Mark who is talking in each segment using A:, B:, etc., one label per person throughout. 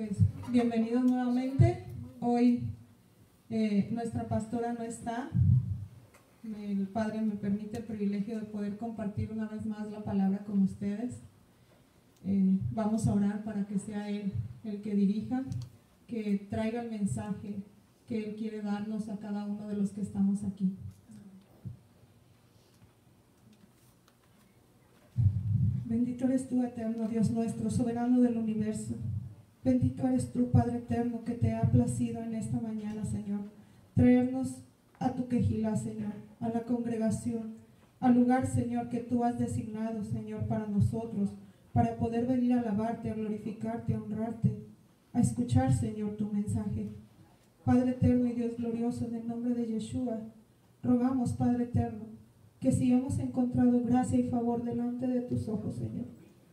A: Pues bienvenidos nuevamente. Hoy nuestra pastora no está. El Padre me permite el privilegio de poder compartir una vez más la palabra con ustedes. Vamos a orar para que sea Él el que dirija, que traiga el mensaje que Él quiere darnos a cada uno de los que estamos aquí. Bendito eres tú, eterno Dios nuestro, soberano del universo. Bendito eres tú, Padre eterno, que te ha placido en esta mañana, Señor, traernos a tu quejilá, Señor, a la congregación, al lugar, Señor, que tú has designado, Señor, para nosotros, para poder venir a alabarte, a glorificarte, a honrarte, a escuchar, Señor, tu mensaje. Padre eterno y Dios glorioso, en el nombre de Yeshua, rogamos, Padre eterno, que si hemos encontrado gracia y favor delante de tus ojos, Señor,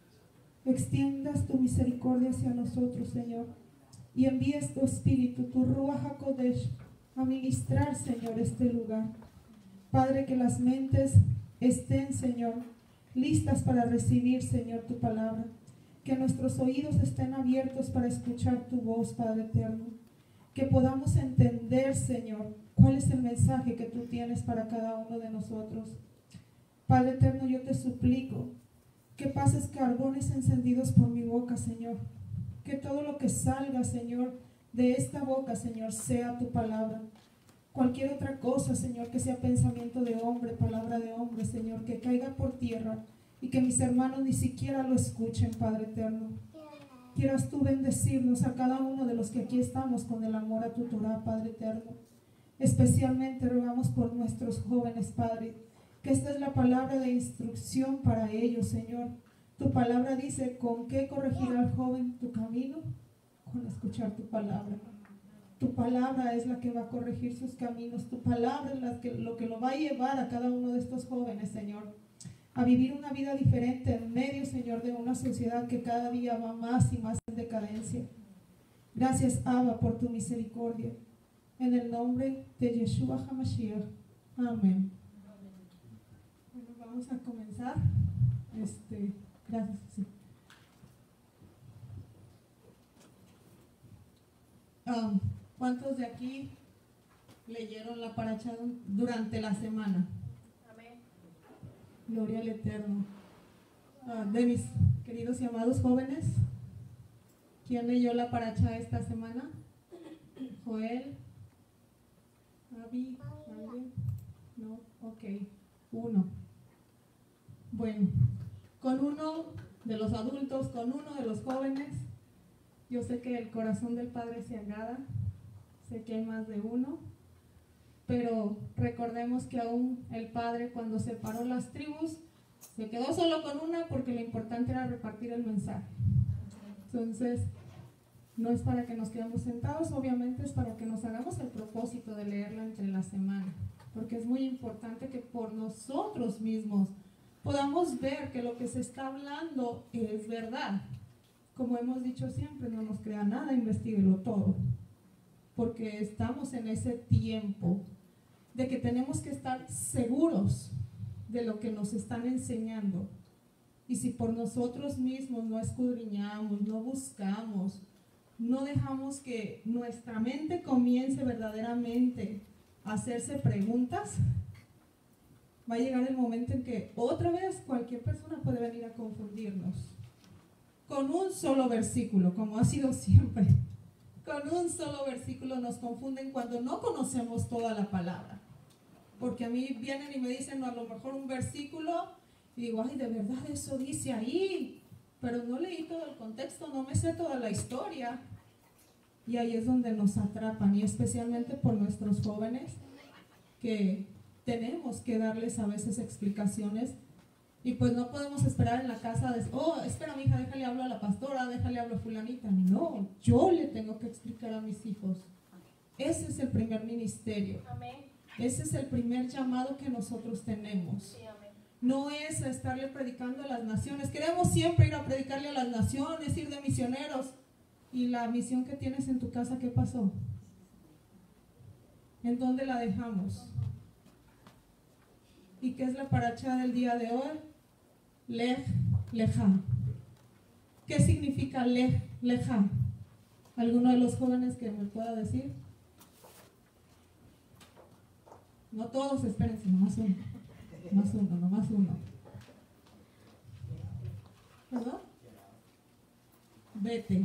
A: extiendas tu misericordia hacia nosotros, Señor, y envíes tu Espíritu, tu Ruach HaKodesh, a ministrar, Señor, este lugar. Padre, que las mentes estén, Señor, listas para recibir, Señor, tu palabra. Que nuestros oídos estén abiertos para escuchar tu voz, Padre eterno. Que podamos entender, Señor, cuál es el mensaje que tú tienes para cada uno de nosotros. Padre eterno, yo te suplico que pases carbones encendidos por mi boca, Señor. Que todo lo que salga, Señor, de esta boca, Señor, sea tu palabra. Cualquier otra cosa, Señor, que sea pensamiento de hombre, palabra de hombre, Señor, que caiga por tierra y que mis hermanos ni siquiera lo escuchen, Padre eterno. Quieras tú bendecirnos a cada uno de los que aquí estamos con el amor a tu Torah, Padre eterno. Especialmente rogamos por nuestros jóvenes, Padre, que esta es la palabra de instrucción para ellos, Señor. Tu palabra dice, ¿con qué corregirá al joven tu camino? Con escuchar tu palabra. Tu palabra es la que va a corregir sus caminos. Tu palabra es lo que lo va a llevar a cada uno de estos jóvenes, Señor, a vivir una vida diferente en medio, Señor, de una sociedad que cada día va más y más en decadencia. Gracias, Abba, por tu misericordia. En el nombre de Yeshua HaMashiach. Amén. Bueno, vamos a comenzar. Gracias. Sí. ¿Cuántos de aquí leyeron la paracha durante la semana? Amén. Gloria al Eterno. De mis queridos y amados jóvenes, ¿quién leyó la paracha esta semana? Joel, Abby, ¿alguien? No, ok, uno. Bueno, con uno de los adultos, con uno de los jóvenes, yo sé que el corazón del Padre se agrada, sé que hay más de uno, pero recordemos que aún el Padre, cuando separó las tribus, se quedó solo con una porque lo importante era repartir el mensaje. Entonces, no es para que nos quedemos sentados, obviamente es para que nos hagamos el propósito de leerla entre la semana, porque es muy importante que por nosotros mismos podamos ver que lo que se está hablando es verdad. Como hemos dicho siempre, no nos crea nada, investíguelo todo, porque estamos en ese tiempo de que tenemos que estar seguros de lo que nos están enseñando. Y si por nosotros mismos no escudriñamos, no buscamos, no dejamos que nuestra mente comience verdaderamente a hacerse preguntas, va a llegar el momento en que otra vez cualquier persona puede venir a confundirnos. Con un solo versículo, como ha sido siempre, con un solo versículo nos confunden cuando no conocemos toda la palabra. Porque a mí vienen y me dicen a lo mejor un versículo y digo, ay, de verdad eso dice ahí, pero no leí todo el contexto, no me sé toda la historia. Y ahí es donde nos atrapan, y especialmente por nuestros jóvenes, que tenemos que darles a veces explicaciones. Y pues no podemos esperar en la casa de, espera mi hija, déjale hablar a la pastora, déjale hablar a fulanita. No, yo le tengo que explicar a mis hijos. Ese es el primer ministerio. Amén. Ese es el primer llamado que nosotros tenemos. Sí, amén. No es estarle predicando a las naciones. Queremos siempre ir a predicarle a las naciones, ir de misioneros. ¿Y la misión que tienes en tu casa, qué pasó? ¿En dónde la dejamos? ¿Y qué es la paracha del día de hoy? Lej Leja. ¿Qué significa Lej Leja? ¿Alguno de los jóvenes que me pueda decir? No todos, espérense, nomás uno. Nomás uno. ¿Perdón? Vete.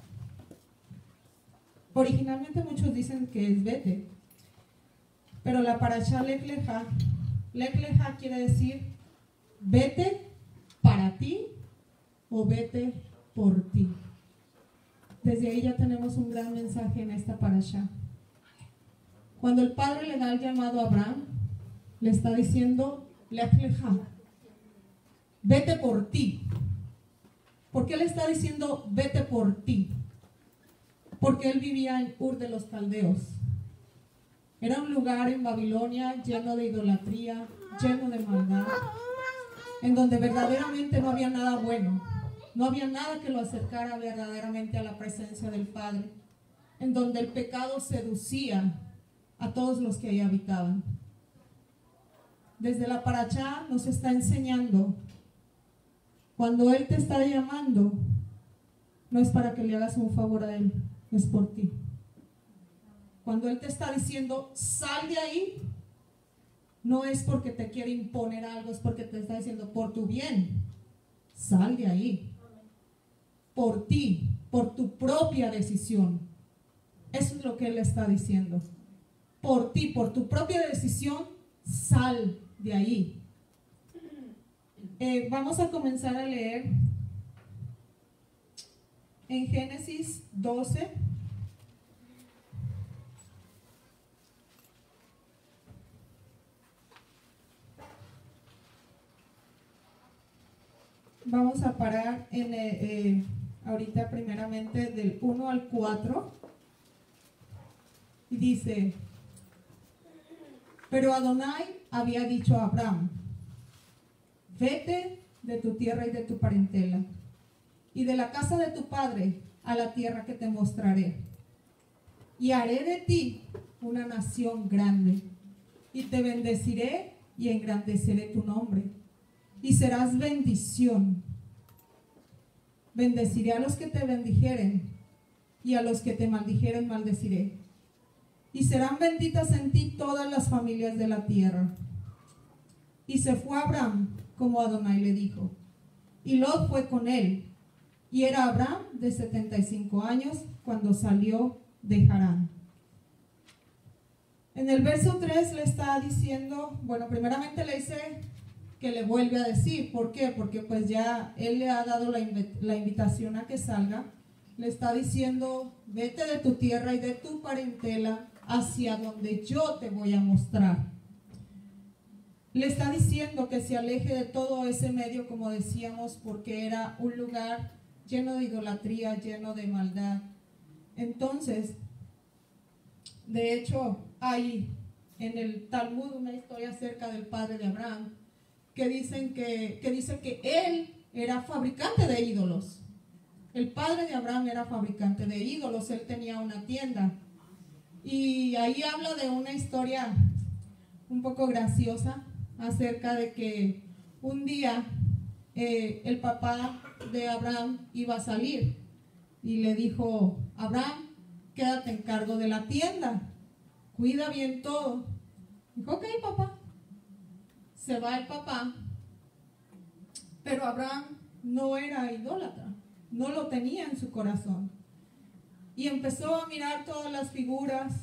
A: Originalmente muchos dicen que es vete, pero la parashá Lech Lecha quiere decir vete para ti o vete por ti. Desde ahí ya tenemos un gran mensaje en esta parashá. Cuando el padre le da el llamado a Abraham, le está diciendo Lech Lecha, vete por ti. ¿Por qué le está diciendo vete por ti? Porque él vivía en Ur de los Caldeos. Era un lugar en Babilonia lleno de idolatría, lleno de maldad, en donde verdaderamente no había nada bueno, no había nada que lo acercara verdaderamente a la presencia del Padre, en donde el pecado seducía a todos los que ahí habitaban. Desde la parashá nos está enseñando, cuando Él te está llamando, no es para que le hagas un favor a Él, es por ti. Cuando Él te está diciendo, sal de ahí, no es porque te quiere imponer algo, es porque te está diciendo, por tu bien, sal de ahí. Por ti, por tu propia decisión. Eso es lo que Él está diciendo. Por ti, por tu propia decisión, sal de ahí. Vamos a comenzar a leer en Génesis 12. Vamos a parar en ahorita primeramente del 1 al 4. Y dice, pero Adonai había dicho a Abraham, vete de tu tierra y de tu parentela, y de la casa de tu padre a la tierra que te mostraré. Y haré de ti una nación grande, y te bendeciré y engrandeceré tu nombre, y serás bendición. Bendeciré a los que te bendijeren, y a los que te maldijeren maldeciré. Y serán benditas en ti todas las familias de la tierra. Y se fue Abraham, como Adonai le dijo. Y Lot fue con él. Y era Abraham de 75 años cuando salió de Harán. En el verso 3 le está diciendo, bueno, primeramente le dice que le vuelve a decir. ¿Por qué? Porque pues ya él le ha dado la invitación a que salga. Le está diciendo, vete de tu tierra y de tu parentela hacia donde yo te voy a mostrar. Le está diciendo que se aleje de todo ese medio, como decíamos, porque era un lugar lleno de idolatría, lleno de maldad. Entonces, de hecho, hay en el Talmud una historia acerca del padre de Abraham, que dice que él era fabricante de ídolos. El padre de Abraham era fabricante de ídolos, él tenía una tienda. Y ahí habla de una historia un poco graciosa acerca de que un día el papá de Abraham iba a salir y le dijo, Abraham, quédate en cargo de la tienda, cuida bien todo. Dijo, ok, papá. Se va el papá, pero Abraham no era idólatra, no lo tenía en su corazón. Y empezó a mirar todas las figuras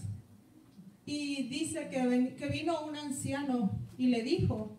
A: y dice que vino un anciano y le dijo,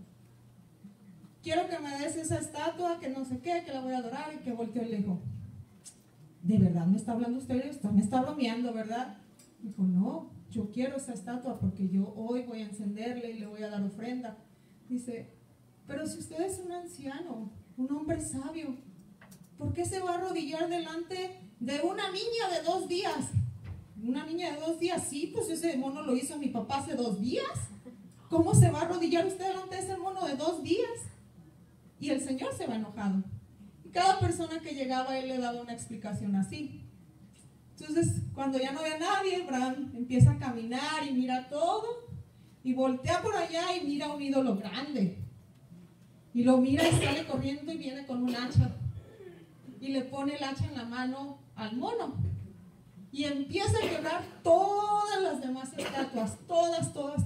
A: quiero que me des esa estatua, que no sé qué, que la voy a adorar, y que volteó y le dijo, ¿de verdad me está hablando usted? Me está bromeando, ¿verdad? Dijo, no, yo quiero esa estatua porque yo hoy voy a encenderle y le voy a dar ofrenda. Dice, pero si usted es un anciano, un hombre sabio, ¿por qué se va a arrodillar delante de una niña de 2 días? Una niña de 2 días, sí, pues ese mono lo hizo mi papá hace 2 días. ¿Cómo se va a arrodillar usted delante de ese mono de 2 días? Y el Señor se va enojado. Y cada persona que llegaba, él le daba una explicación así. Entonces, cuando ya no ve a nadie, Abraham empieza a caminar y mira todo, y voltea por allá y mira un ídolo grande. Y lo mira y sale corriendo y viene con un hacha. Y le pone el hacha en la mano al mono. y empieza a quebrar todas las demás estatuas, todas.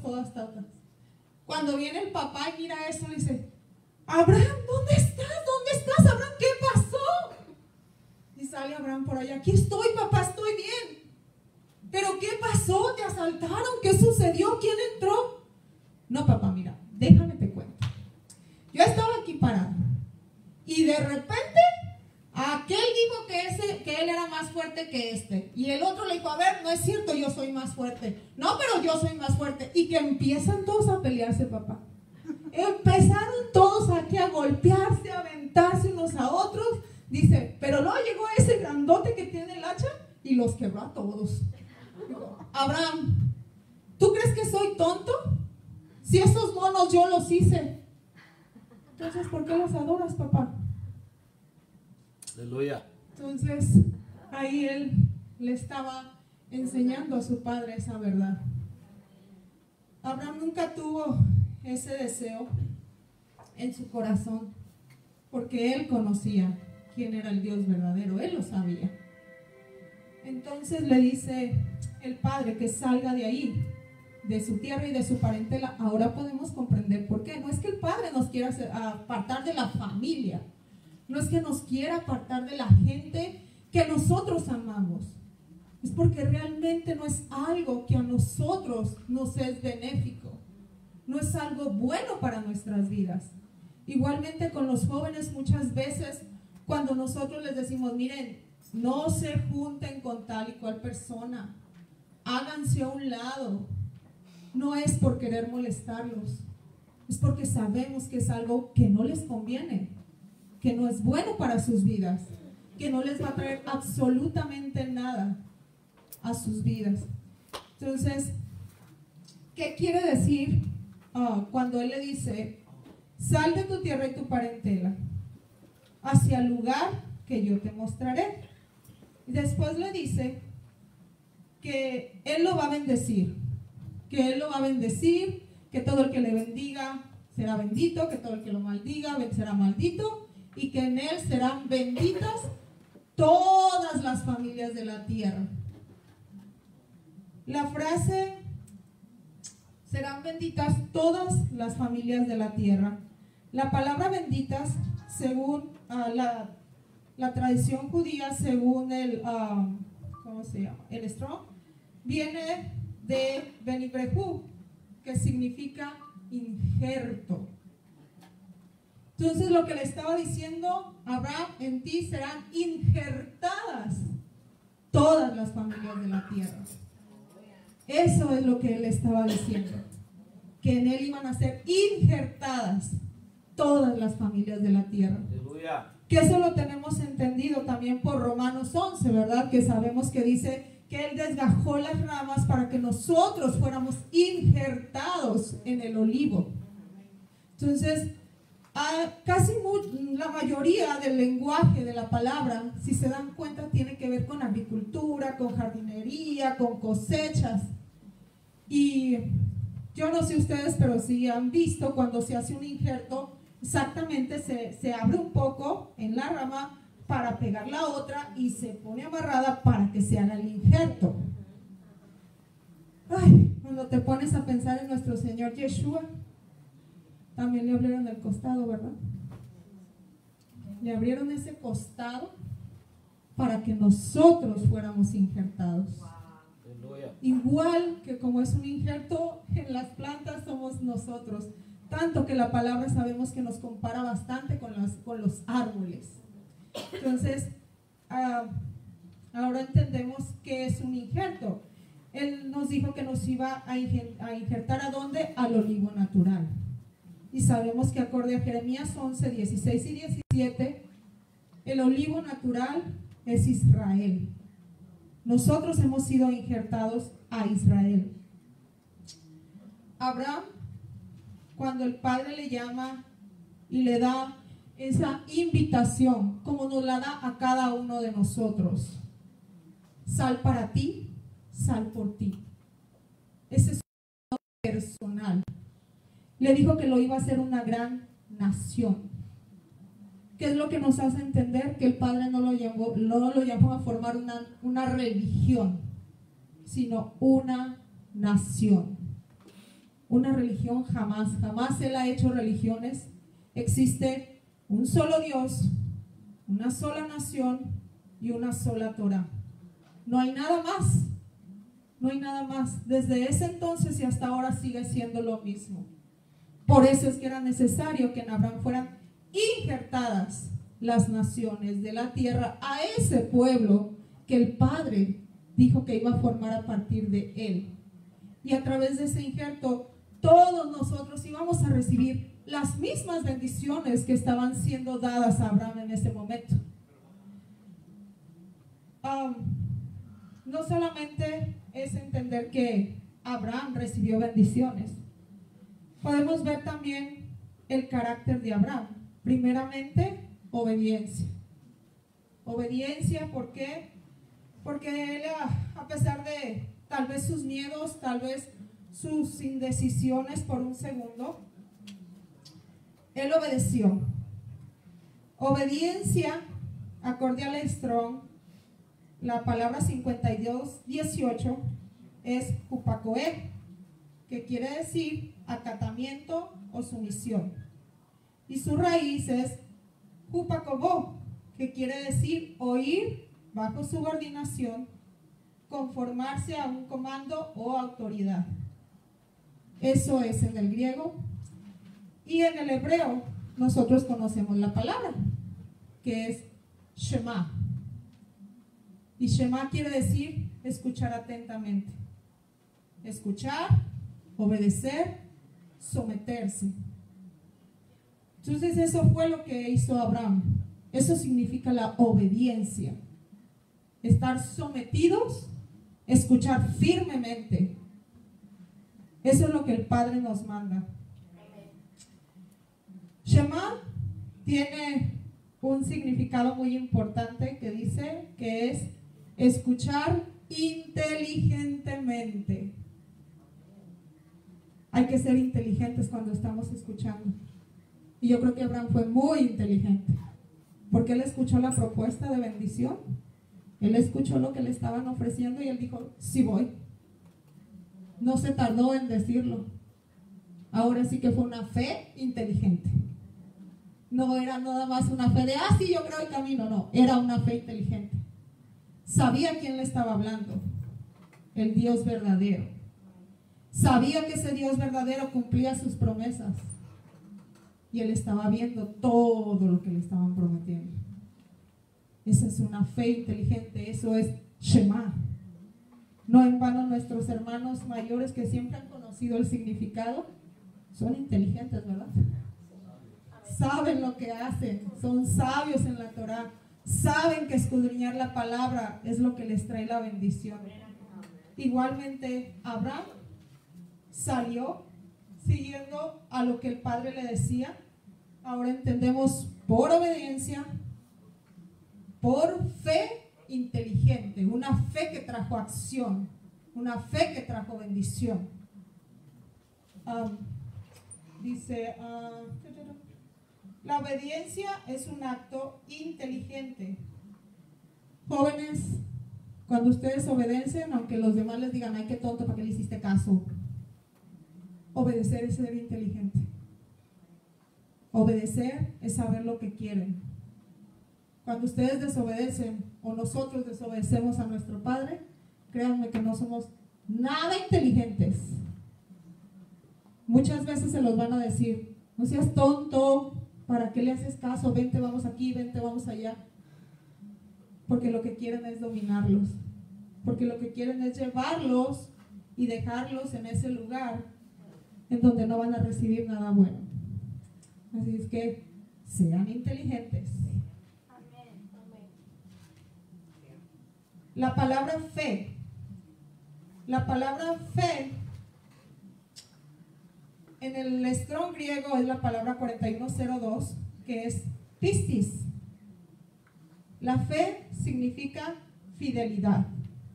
A: Cuando viene el papá y mira eso, le dice: Abraham, ¿dónde estás? Abraham, ¿qué pasó? Y sale Abraham por allá: aquí estoy, papá, estoy bien. ¿Pero qué pasó? ¿Te asaltaron? ¿Qué sucedió? ¿Quién entró? No, papá, mira, déjame te cuento. Yo estaba aquí parado y de repente aquel dijo que él era más fuerte que este, y el otro le dijo: a ver, no es cierto, yo soy más fuerte. No, pero yo soy más fuerte. Y que empiezan todos a pelearse, papá. Empezaron todos aquí a golpearse, a aventarse unos a otros. Dice, pero luego llegó ese grandote que tiene el hacha y los quebró a todos. Digo: Abraham, ¿tú crees que soy tonto? Si esos monos yo los hice, entonces ¿por qué los adoras, papá?
B: Aleluya.
A: Entonces ahí él le estaba enseñando a su padre esa verdad. Abraham nunca tuvo ese deseo en su corazón, porque él conocía quién era el Dios verdadero, él lo sabía. Entonces le dice el padre que salga de ahí, de su tierra y de su parentela. Ahora podemos comprender por qué. No es que el padre nos quiera apartar de la familia, no es que nos quiera apartar de la gente que nosotros amamos, es porque realmente no es algo que a nosotros nos es benéfico, no es algo bueno para nuestras vidas. Igualmente con los jóvenes, muchas veces cuando nosotros les decimos: miren, no se junten con tal y cual persona, háganse a un lado, no es por querer molestarlos, es porque sabemos que es algo que no les conviene, que no es bueno para sus vidas, que no les va a traer absolutamente nada a sus vidas. Entonces, ¿qué quiere decir cuando él le dice: sal de tu tierra y tu parentela hacia el lugar que yo te mostraré? Y después le dice que él lo va a bendecir, que todo el que le bendiga será bendito, que todo el que lo maldiga será maldito, y que en él serán benditas todas las familias de la tierra. La frase serán benditas todas las familias de la tierra. La palabra benditas, según la tradición judía, según el el Strong, viene de Benibrejú, que significa injerto. Entonces lo que le estaba diciendo: Abraham, en ti serán injertadas todas las familias de la tierra. Eso es lo que él estaba diciendo, que en él iban a ser injertadas todas las familias de la tierra.
B: Aleluya.
A: Que eso lo tenemos entendido también por Romanos 11, ¿verdad? Que sabemos que dice que él desgajó las ramas para que nosotros fuéramos injertados en el olivo. Entonces, la mayoría del lenguaje de la palabra, si se dan cuenta, tiene que ver con agricultura, con jardinería, con cosechas. Y yo no sé ustedes, pero si han visto cuando se hace un injerto, exactamente se abre un poco en la rama para pegar la otra y se pone amarrada para que se haga el injerto. Ay, cuando te pones a pensar en nuestro Señor Yeshua, también le abrieron el costado, ¿verdad? Le abrieron ese costado para que nosotros fuéramos injertados. Igual que como es un injerto en las plantas, somos nosotros. Tanto que la palabra sabemos que nos compara bastante con los árboles. Entonces, ahora entendemos qué es un injerto. Él nos dijo que nos iba a injertar ¿a dónde? Al olivo natural. Y sabemos que acorde a Jeremías 11, 16 y 17, el olivo natural es Israel. Nosotros hemos sido injertados a Israel. Abraham, cuando el Padre le llama y le da esa invitación, como nos la da a cada uno de nosotros: sal para ti, sal por ti. Ese es un personal. Le dijo que lo iba a hacer una gran nación. ¿Qué es lo que nos hace entender? Que el Padre no lo llamó a formar una religión. sino una nación. Una religión jamás Él ha hecho religiones. Existe un solo Dios, una sola nación y una sola Torá. No hay nada más. No hay nada más. Desde ese entonces y hasta ahora sigue siendo lo mismo. Por eso es que era necesario que en Abraham fueran injertadas las naciones de la tierra a ese pueblo que el Padre dijo que iba a formar a partir de él. Y a través de ese injerto, todos nosotros íbamos a recibir las mismas bendiciones que estaban siendo dadas a Abraham en ese momento. No solamente es entender que Abraham recibió bendiciones, podemos ver también el carácter de Abraham. Primeramente, obediencia. Obediencia, ¿por qué? Porque él, a pesar de tal vez sus miedos, tal vez sus indecisiones por un segundo, él obedeció. Obediencia, acorde al Strong, la palabra 52:18 es hupacoer, que quiere decir acatamiento o sumisión. Y su raíz es hupacobó, que quiere decir oír bajo subordinación, conformarse a un comando o autoridad. Eso es en el griego. Y en el hebreo nosotros conocemos la palabra, que es Shema. Y Shema quiere decir escuchar atentamente. Escuchar, obedecer, someterse. Entonces eso fue lo que hizo Abraham. Eso significa la obediencia. Estar sometidos, escuchar firmemente. Eso es lo que el Padre nos manda. Shema tiene un significado muy importante que dice que es escuchar inteligentemente. Hay que ser inteligentes cuando estamos escuchando. Y yo creo que Abraham fue muy inteligente, porque él escuchó la propuesta de bendición, él escuchó lo que le estaban ofreciendo y él dijo, sí voy. No se tardó en decirlo. Ahora sí que fue una fe inteligente. No era nada más una fe de, sí, yo creo el camino. No, era una fe inteligente. Sabía quién le estaba hablando, el Dios verdadero. Sabía que ese Dios verdadero cumplía sus promesas. Y él estaba viendo todo lo que le estaban prometiendo. Esa es una fe inteligente, eso es Shema. No en vano nuestros hermanos mayores que siempre han conocido el significado, son inteligentes, ¿verdad? Saben lo que hacen, son sabios en la Torah, saben que escudriñar la palabra es lo que les trae la bendición. Igualmente, Abraham salió siguiendo a lo que el Padre le decía. Ahora entendemos por obediencia, por fe inteligente, una fe que trajo acción, una fe que trajo bendición. Dice, la obediencia es un acto inteligente. Jóvenes, cuando ustedes obedecen, aunque los demás les digan, ay, qué tonto, ¿para qué le hiciste caso? Obedecer es ser inteligente. Obedecer es saber lo que quieren. Cuando ustedes desobedecen o nosotros desobedecemos a nuestro Padre, créanme que no somos nada inteligentes. Muchas veces se los van a decir, no seas tonto, ¿para qué le haces caso? Vente, vamos aquí, vente, vamos allá. Porque lo que quieren es dominarlos. Porque lo que quieren es llevarlos y dejarlos en ese lugar en donde no van a recibir nada bueno. Así es que sean inteligentes. La palabra fe. La palabra fe en el Strong griego es la palabra 4102, que es pistis. La fe significa fidelidad.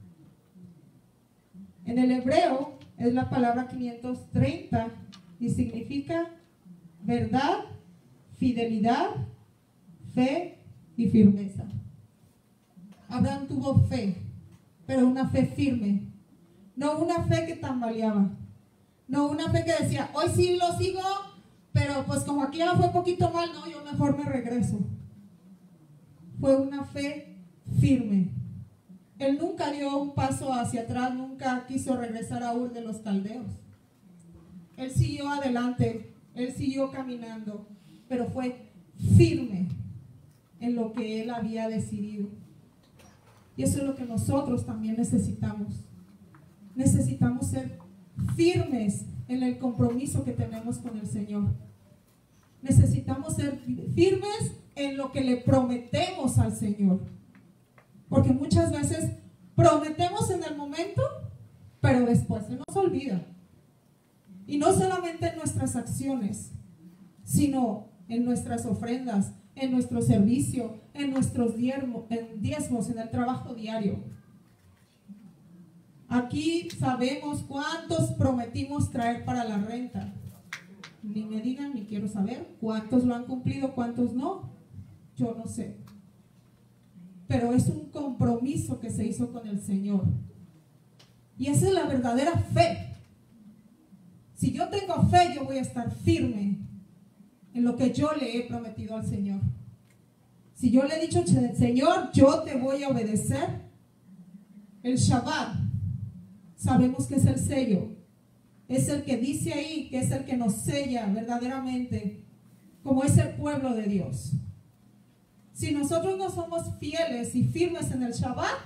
A: En el hebreo es la palabra 530 y significa verdad, fidelidad, fe y firmeza. Abraham tuvo fe, pero una fe firme, no una fe que tambaleaba, no una fe que decía, hoy sí lo sigo, pero pues como aquí ya fue poquito mal, no, yo mejor me regreso. Fue una fe firme. Él nunca dio un paso hacia atrás, nunca quiso regresar a Ur de los Caldeos. Él siguió adelante, él siguió caminando, pero fue firme en lo que él había decidido. Y eso es lo que nosotros también necesitamos. Necesitamos ser firmes en el compromiso que tenemos con el Señor. Necesitamos ser firmes en lo que le prometemos al Señor. Porque muchas veces prometemos en el momento, pero después se nos olvida. Y no solamente en nuestras acciones, sino en nuestras ofrendas, en nuestro servicio, en nuestros diezmos, en el trabajo diario. Aquí sabemos cuántos prometimos traer para la renta. Ni me digan, ni quiero saber cuántos lo han cumplido, cuántos no. Yo no sé. Pero es un compromiso que se hizo con el Señor. Y esa es la verdadera fe. Si yo tengo fe, yo voy a estar firme en lo que yo le he prometido al Señor. Si yo le he dicho, Señor, yo te voy a obedecer, el Shabbat, sabemos que es el sello, es el que dice ahí, que es el que nos sella verdaderamente, como es el pueblo de Dios. Si nosotros no somos fieles y firmes en el Shabbat,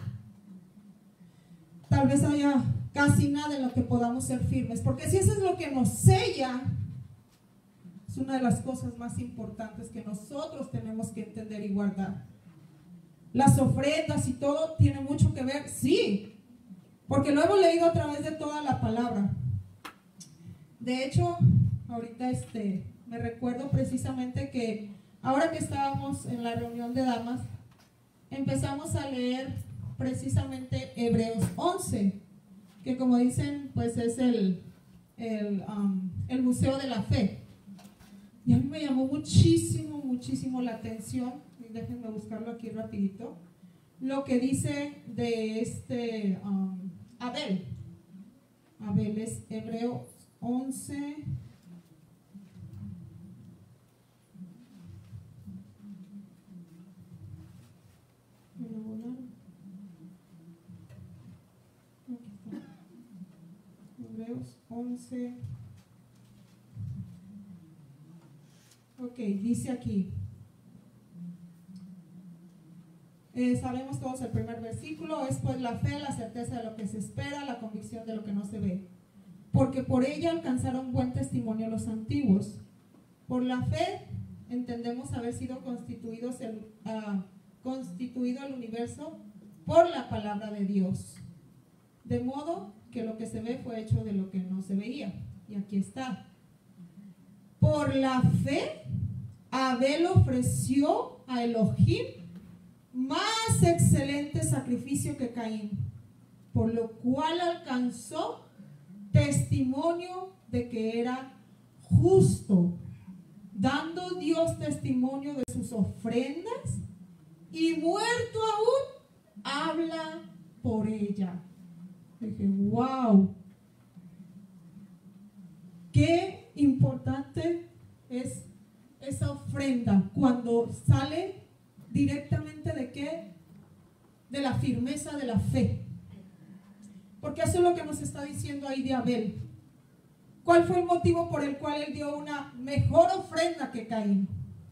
A: tal vez haya casi nada en lo que podamos ser firmes, porque si eso es lo que nos sella, es una de las cosas más importantes que nosotros tenemos que entender y guardar. Las ofrendas y todo tiene mucho que ver, sí, porque lo hemos leído a través de toda la palabra. De hecho, ahorita me recuerdo precisamente que ahora que estábamos en la reunión de damas, empezamos a leer precisamente Hebreos 11, que como dicen, pues es el museo de la fe. Y a mí me llamó muchísimo la atención, y déjenme buscarlo aquí rapidito, lo que dice de Abel. Abel es Hebreos 11. Hebreos 11. Ok, dice aquí. Sabemos todos el primer versículo, es pues la fe, la certeza de lo que se espera, la convicción de lo que no se ve. Porque por ella alcanzaron buen testimonio los antiguos. Por la fe entendemos haber sido constituido el universo por la palabra de Dios. De modo que lo que se ve fue hecho de lo que no se veía. Y aquí está. Por la fe, Abel ofreció a Elohim más excelente sacrificio que Caín, por lo cual alcanzó testimonio de que era justo, dando Dios testimonio de sus ofrendas, y muerto aún, habla por ella. Dije, wow, qué importante es esa ofrenda cuando sale directamente ¿de qué? De la firmeza de la fe. Porque eso es lo que nos está diciendo ahí de Abel. ¿Cuál fue el motivo por el cual él dio una mejor ofrenda que Caín?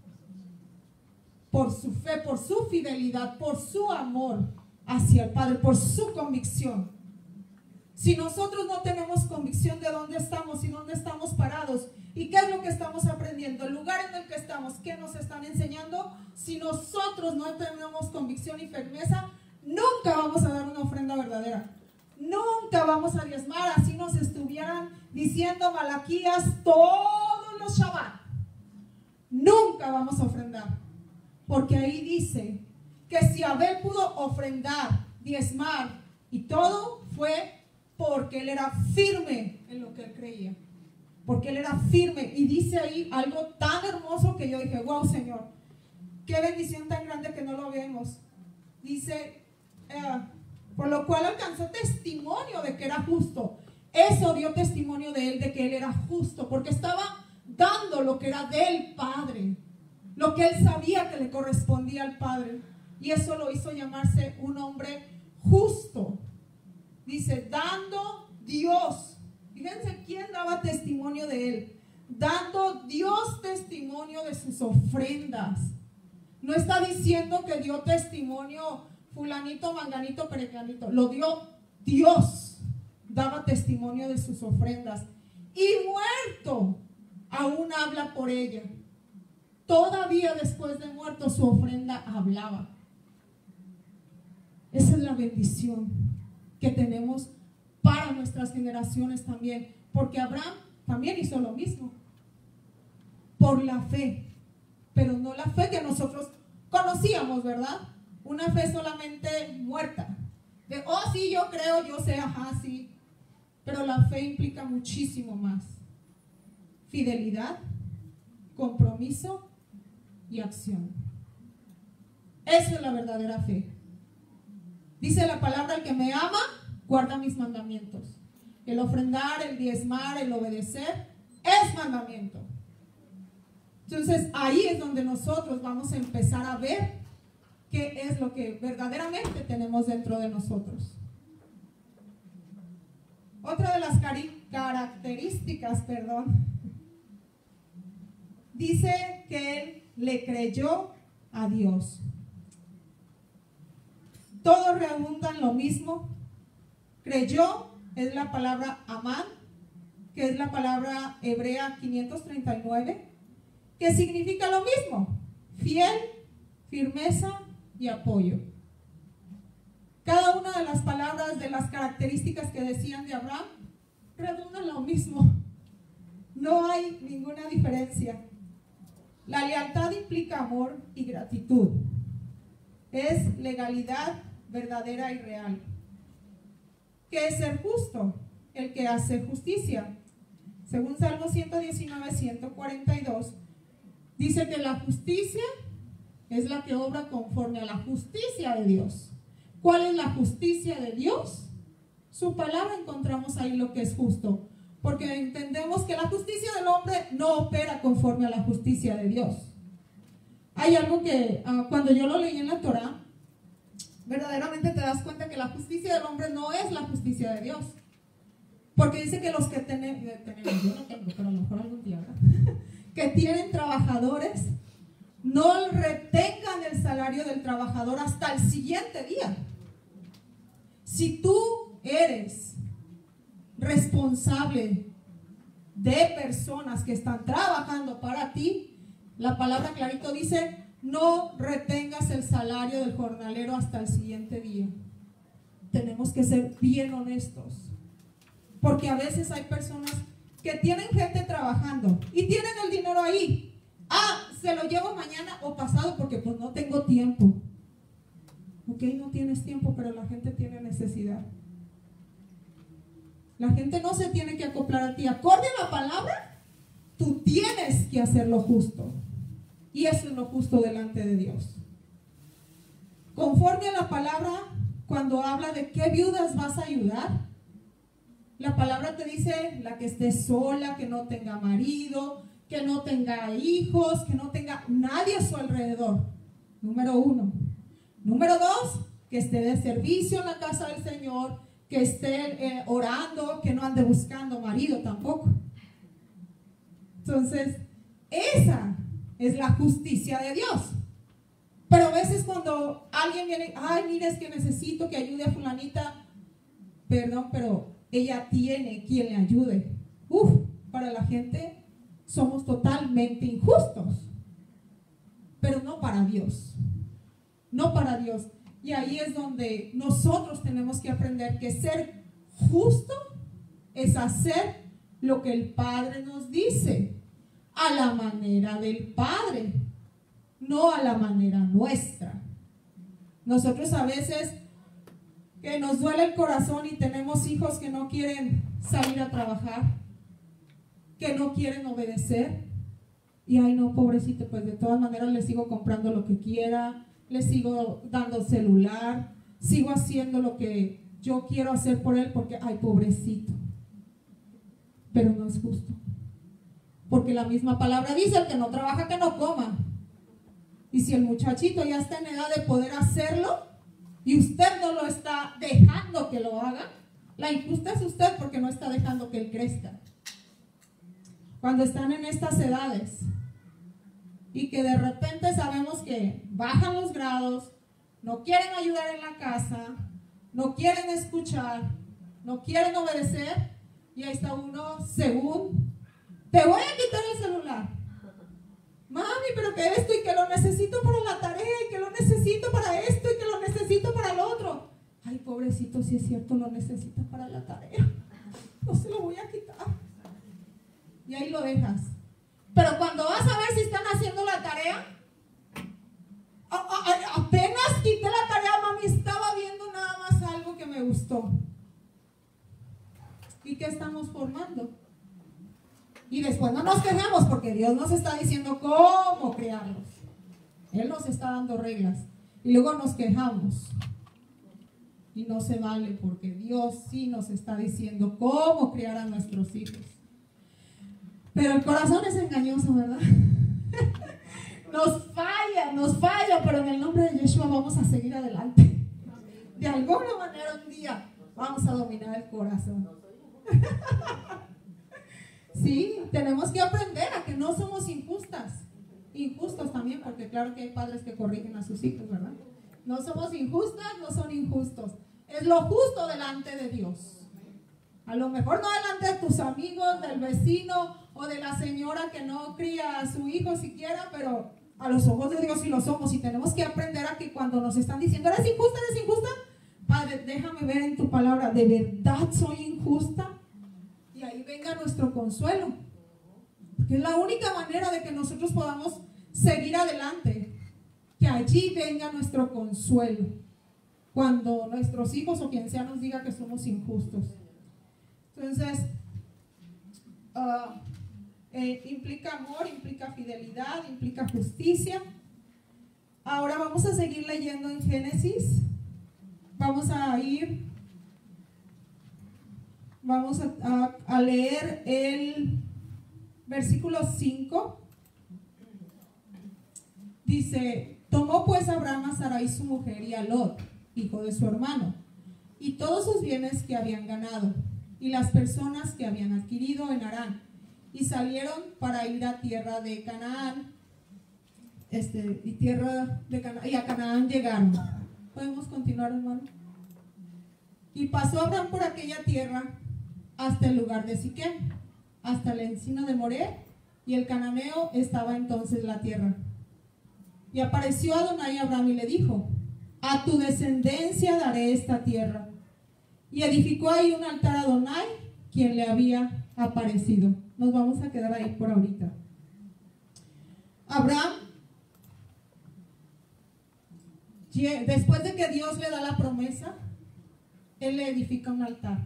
A: Por su fe, por su fidelidad, por su amor hacia el Padre, por su convicción. Si nosotros no tenemos convicción de dónde estamos y dónde estamos parados, ¿y qué es lo que estamos aprendiendo? El lugar en el que estamos, ¿qué nos están enseñando? Si nosotros no tenemos convicción y firmeza, nunca vamos a dar una ofrenda verdadera. Nunca vamos a diezmar, así nos estuvieran diciendo Malaquías todos los Shabbat. Nunca vamos a ofrendar. Porque ahí dice que si Abel pudo ofrendar, diezmar y todo, fue porque él era firme en lo que él creía. Porque él era firme. Y dice ahí algo tan hermoso que yo dije, wow, Señor, qué bendición tan grande que no lo vemos. Dice, por lo cual alcanzó testimonio de que era justo. que era del Padre, lo que él sabía que le correspondía al Padre. Y eso lo hizo llamarse un hombre justo. Dice, dando Dios. Fíjense quién daba testimonio de él. Dando Dios testimonio de sus ofrendas. No está diciendo que dio testimonio fulanito, manganito, perenganito. Lo dio Dios. Daba testimonio de sus ofrendas. Y muerto, aún habla por ella. Todavía después de muerto su ofrenda hablaba. Esa es la bendición que tenemos para nuestras generaciones también. Porque Abraham también hizo lo mismo. Por la fe. Pero no la fe que nosotros conocíamos, ¿verdad? Una fe solamente muerta. De, oh sí, yo creo, yo sé, ajá, sí. Pero la fe implica muchísimo más. Fidelidad, compromiso y acción. Esa es la verdadera fe. Dice la palabra, el que me ama, guarda mis mandamientos. El ofrendar, el diezmar, el obedecer, es mandamiento. Entonces ahí es donde nosotros vamos a empezar a ver qué es lo que verdaderamente tenemos dentro de nosotros. Otra de las características, dice que él le creyó a Dios. Todos redundan lo mismo. Creyó es la palabra amán, que es la palabra hebrea 539, que significa lo mismo: fiel, firmeza y apoyo. Cada una de las palabras, de las características que decían de Abraham, redundan lo mismo. No hay ninguna diferencia. La lealtad implica amor y gratitud. Es legalidad verdadera y real. ¿Qué es ser justo? El que hace justicia. Según Salmo 119, 142, dice que la justicia es la que obra conforme a la justicia de Dios. ¿Cuál es la justicia de Dios? Su palabra encontramos ahí lo que es justo. Porque entendemos que la justicia del hombre no opera conforme a la justicia de Dios. Hay algo que cuando yo lo leí en la Torah, verdaderamente te das cuenta que la justicia del hombre no es la justicia de Dios. Porque dice que los que tenemos, yo no tengo, pero a lo mejor algún día, ¿verdad? Que tienen trabajadores, no retengan el salario del trabajador hasta el siguiente día. Si tú eres responsable de personas que están trabajando para ti, la palabra clarito dice, no retengas el salario del jornalero hasta el siguiente día. Tenemos que ser bien honestos, porque a veces hay personas que tienen gente trabajando y tienen el dinero ahí. Se lo llevo mañana o pasado porque pues no tengo tiempo. Ok, no tienes tiempo, pero la gente tiene necesidad. La gente no se tiene que acoplar a ti. Acorde a la palabra, tú tienes que hacer lo justo. Y eso es lo justo delante de Dios. Conforme a la palabra, cuando habla de qué viudas vas a ayudar, la palabra te dice la que esté sola, que no tenga marido, que no tenga hijos, que no tenga nadie a su alrededor. Número 1. Número 2, que esté de servicio en la casa del Señor, que esté orando, que no ande buscando marido tampoco. Entonces, esa es la justicia de Dios. Pero a veces cuando alguien viene, mira, es que necesito que ayude a fulanita, perdón, pero ella tiene quien le ayude. Para la gente somos totalmente injustos, pero no para Dios. No para Dios. Y ahí es donde nosotros tenemos que aprender que ser justo es hacer lo que el Padre nos dice, a la manera del Padre, no a la manera nuestra. Nosotros a veces que nos duele el corazón y tenemos hijos que no quieren salir a trabajar, que no quieren obedecer, y ay no, pobrecito, pues de todas maneras le sigo comprando lo que quiera, le sigo dando celular, sigo haciendo lo que yo quiero hacer por él porque, ay pobrecito. Pero no es justo. porque la misma palabra dice, el que no trabaja que no coma. Y si el muchachito ya está en edad de poder hacerlo y usted no lo está dejando que lo haga, la injusta es usted porque no está dejando que él crezca. Cuando están en estas edades y que de repente sabemos que bajan los grados, no quieren ayudar en la casa, no quieren escuchar, no quieren obedecer, y ahí está uno según, te voy a quitar el celular. Mami, pero que esto y que lo necesito para la tarea y que lo necesito para esto y que lo necesito para lo otro. Ay, pobrecito, si es cierto, lo necesita para la tarea. No se lo voy a quitar. Y ahí lo dejas. Pero cuando vas a ver si están haciendo la tarea, apenas quité la tarea, mami, estaba viendo nada más algo que me gustó. ¿Y qué estamos formando? Y después no nos quejamos porque Dios nos está diciendo cómo crearlos. Él nos está dando reglas. Y luego nos quejamos. Y no se vale porque Dios sí nos está diciendo cómo criar a nuestros hijos. Pero el corazón es engañoso, ¿verdad? Nos falla, pero en el nombre de Yeshua vamos a seguir adelante. De alguna manera un día vamos a dominar el corazón. Sí, tenemos que aprender a que no somos injustos también, porque claro que hay padres que corrigen a sus hijos, ¿verdad? No somos injustas, no son injustos. Es lo justo delante de Dios. A lo mejor no delante de tus amigos, del vecino o de la señora que no cría a su hijo siquiera, pero a los ojos de Dios sí lo somos. Y tenemos que aprender a que cuando nos están diciendo, ¿eres injusta? Padre, déjame ver en tu palabra, ¿de verdad soy injusta? Y ahí venga nuestro consuelo, porque es la única manera de que nosotros podamos seguir adelante, que allí venga nuestro consuelo cuando nuestros hijos o quien sea nos diga que somos injustos. Entonces implica amor, implica fidelidad, implica justicia. Ahora vamos a seguir leyendo en Génesis. Vamos a leer el versículo 5. Dice, tomó pues Abraham a Sarai su mujer y a Lot, hijo de su hermano, y todos sus bienes que habían ganado, y las personas que habían adquirido en Harán, y salieron para ir a tierra de Canaán, y a Canaán llegaron. ¿Podemos continuar, hermano? Y pasó Abraham por aquella tierra hasta el lugar de Siquem, hasta el encino de Moré, y el cananeo estaba entonces en la tierra. Y apareció Adonai a Abraham y le dijo, a tu descendencia daré esta tierra. Y edificó ahí un altar a Adonai, quien le había aparecido. Nos vamos a quedar ahí por ahorita. Abraham, después de que Dios le da la promesa, él le edifica un altar.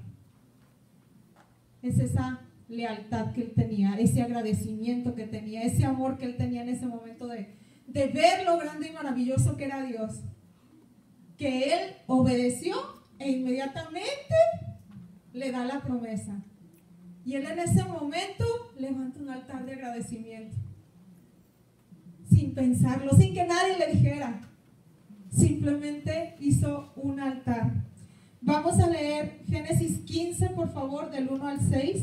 A: Es esa lealtad que él tenía, ese agradecimiento que tenía, ese amor que él tenía en ese momento de ver lo grande y maravilloso que era Dios, que él obedeció e inmediatamente le da la promesa. Y él en ese momento levanta un altar de agradecimiento, sin pensarlo, sin que nadie le dijera. Simplemente hizo un altar. Vamos a leer Génesis 15, por favor, del 1 al 6.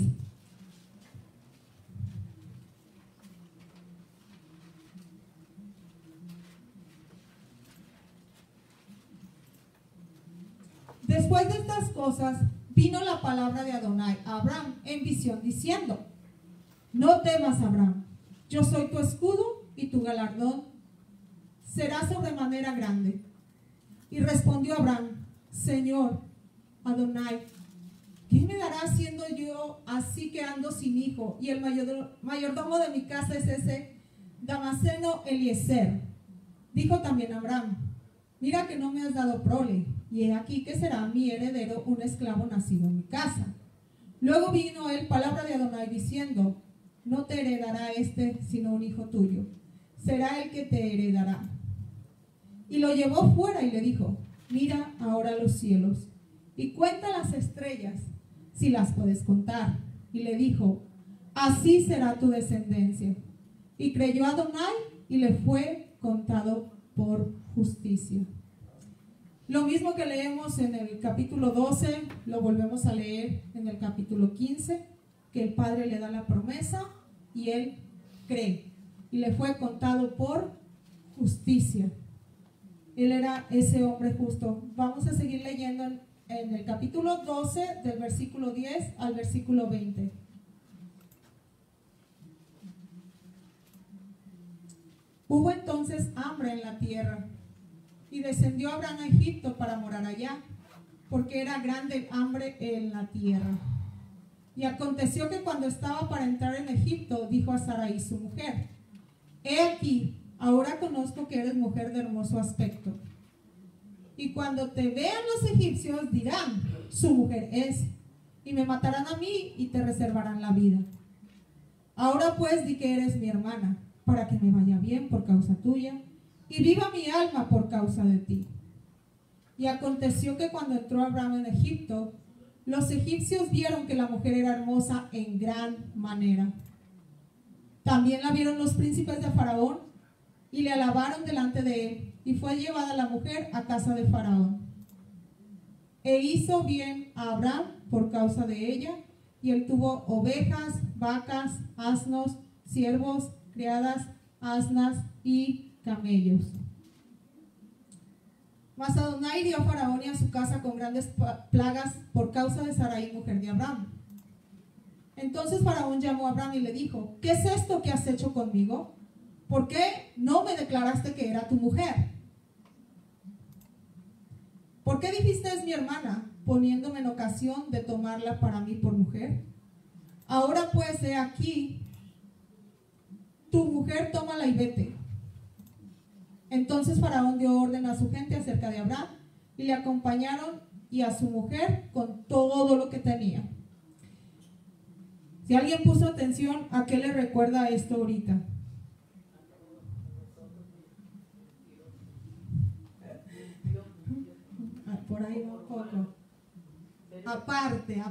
A: Después de estas cosas, vino la palabra de Adonai a Abraham en visión diciendo, no temas, Abraham, yo soy tu escudo y tu galardón será sobremanera grande. Y respondió Abraham, Señor Adonai, ¿qué me dará siendo yo así que ando sin hijo? Y el mayordomo de mi casa es ese Damaseno Eliezer. Dijo también Abraham, mira que no me has dado prole, y he aquí que será mi heredero un esclavo nacido en mi casa. Luego vino él palabra de Adonai diciendo, no te heredará sino un hijo tuyo, será el que te heredará. Y lo llevó fuera y le dijo, mira ahora los cielos y cuenta las estrellas, si las puedes contar. Y le dijo, así será tu descendencia. Y creyó Adonai y le fue contado por justicia. Lo mismo que leemos en el capítulo 12, lo volvemos a leer en el capítulo 15, que el Padre le da la promesa y él cree. Y le fue contado por justicia. Él era ese hombre justo. Vamos a seguir leyendo en el capítulo 12, del versículo 10 al versículo 20. Hubo entonces hambre en la tierra, y descendió Abraham a Egipto para morar allá, porque era grande hambre en la tierra. Y aconteció que cuando estaba para entrar en Egipto, dijo a Sarai su mujer: He aquí, ahora conozco que eres mujer de hermoso aspecto. Y cuando te vean los egipcios dirán: su mujer es, y me matarán a mí y te reservarán la vida. Ahora pues di que eres mi hermana, para que me vaya bien por causa tuya, y viva mi alma por causa de ti. Y aconteció que cuando entró Abraham en Egipto, los egipcios vieron que la mujer era hermosa en gran manera. También la vieron los príncipes de Faraón, y le alabaron delante de él, y fue llevada la mujer a casa de Faraón. E hizo bien a Abraham por causa de ella, y él tuvo ovejas, vacas, asnos, siervos, criadas, asnas y camellos. Mas Adonai dio a Faraón y a su casa con grandes plagas por causa de Sarai, mujer de Abraham. Entonces Faraón llamó a Abraham y le dijo: ¿qué es esto que has hecho conmigo? ¿Por qué no me declaraste que era tu mujer? ¿Por qué dijiste es mi hermana, poniéndome en ocasión de tomarla para mí por mujer? Ahora pues he aquí, tu mujer, tómala y vete. Entonces Faraón dio orden a su gente acerca de Abraham, y le acompañaron y a su mujer con todo lo que tenía. Si alguien puso atención, ¿a qué le recuerda esto ahorita? Por ahí va un poco. Aparte.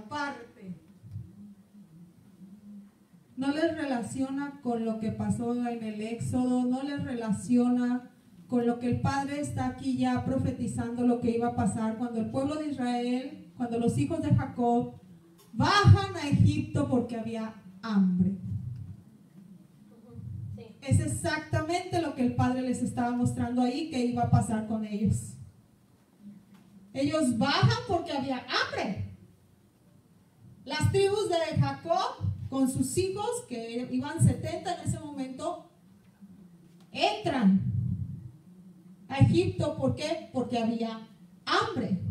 A: No les relaciona con lo que pasó en el Éxodo, no les relaciona con lo que el Padre está aquí ya profetizando lo que iba a pasar cuando el pueblo de Israel, cuando los hijos de Jacob bajan a Egipto porque había hambre. Sí. Es exactamente lo que el Padre les estaba mostrando ahí que iba a pasar con ellos. Ellos bajan porque había hambre. Las tribus de Jacob con sus hijos, que iban 70 en ese momento, entran a Egipto. ¿Por qué? Porque había hambre.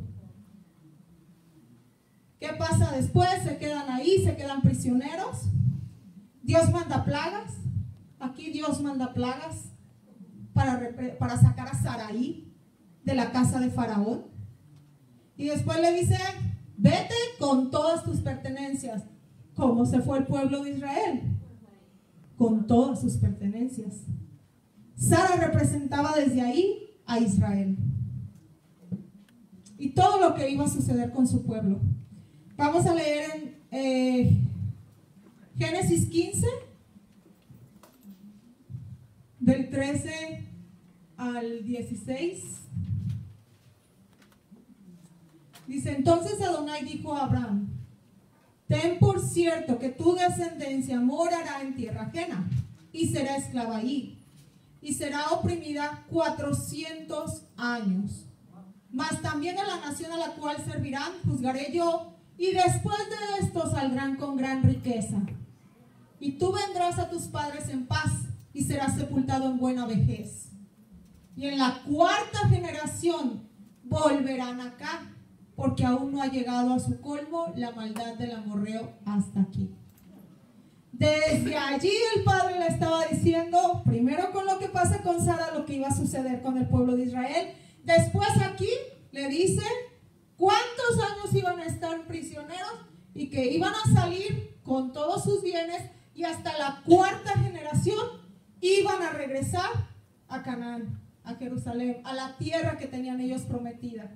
A: ¿Qué pasa después? Se quedan ahí, se quedan prisioneros. Dios manda plagas. Aquí Dios manda plagas para sacar a Sarai de la casa de Faraón. Y después le dice: vete con todas tus pertenencias. ¿Cómo se fue el pueblo de Israel? Con todas sus pertenencias. Sara representaba desde ahí a Israel y todo lo que iba a suceder con su pueblo. Vamos a leer en Génesis 15, del 13 al 16. Dice: entonces Adonai dijo a Abraham: ten por cierto que tu descendencia morará en tierra ajena y será esclava allí, y será oprimida 400 años. Mas también a la nación a la cual servirán juzgaré yo, y después de esto saldrán con gran riqueza. Y tú vendrás a tus padres en paz, y serás sepultado en buena vejez. Y en la cuarta generación volverán acá, porque aún no ha llegado a su colmo la maldad del amorreo hasta aquí. Desde allí el Padre le estaba diciendo, primero con lo que pasa con Sara, lo que iba a suceder con el pueblo de Israel. Después aquí le dice cuántos años iban a estar prisioneros y que iban a salir con todos sus bienes, y hasta la cuarta generación iban a regresar a Canaán, a Jerusalén, a la tierra que tenían ellos prometida.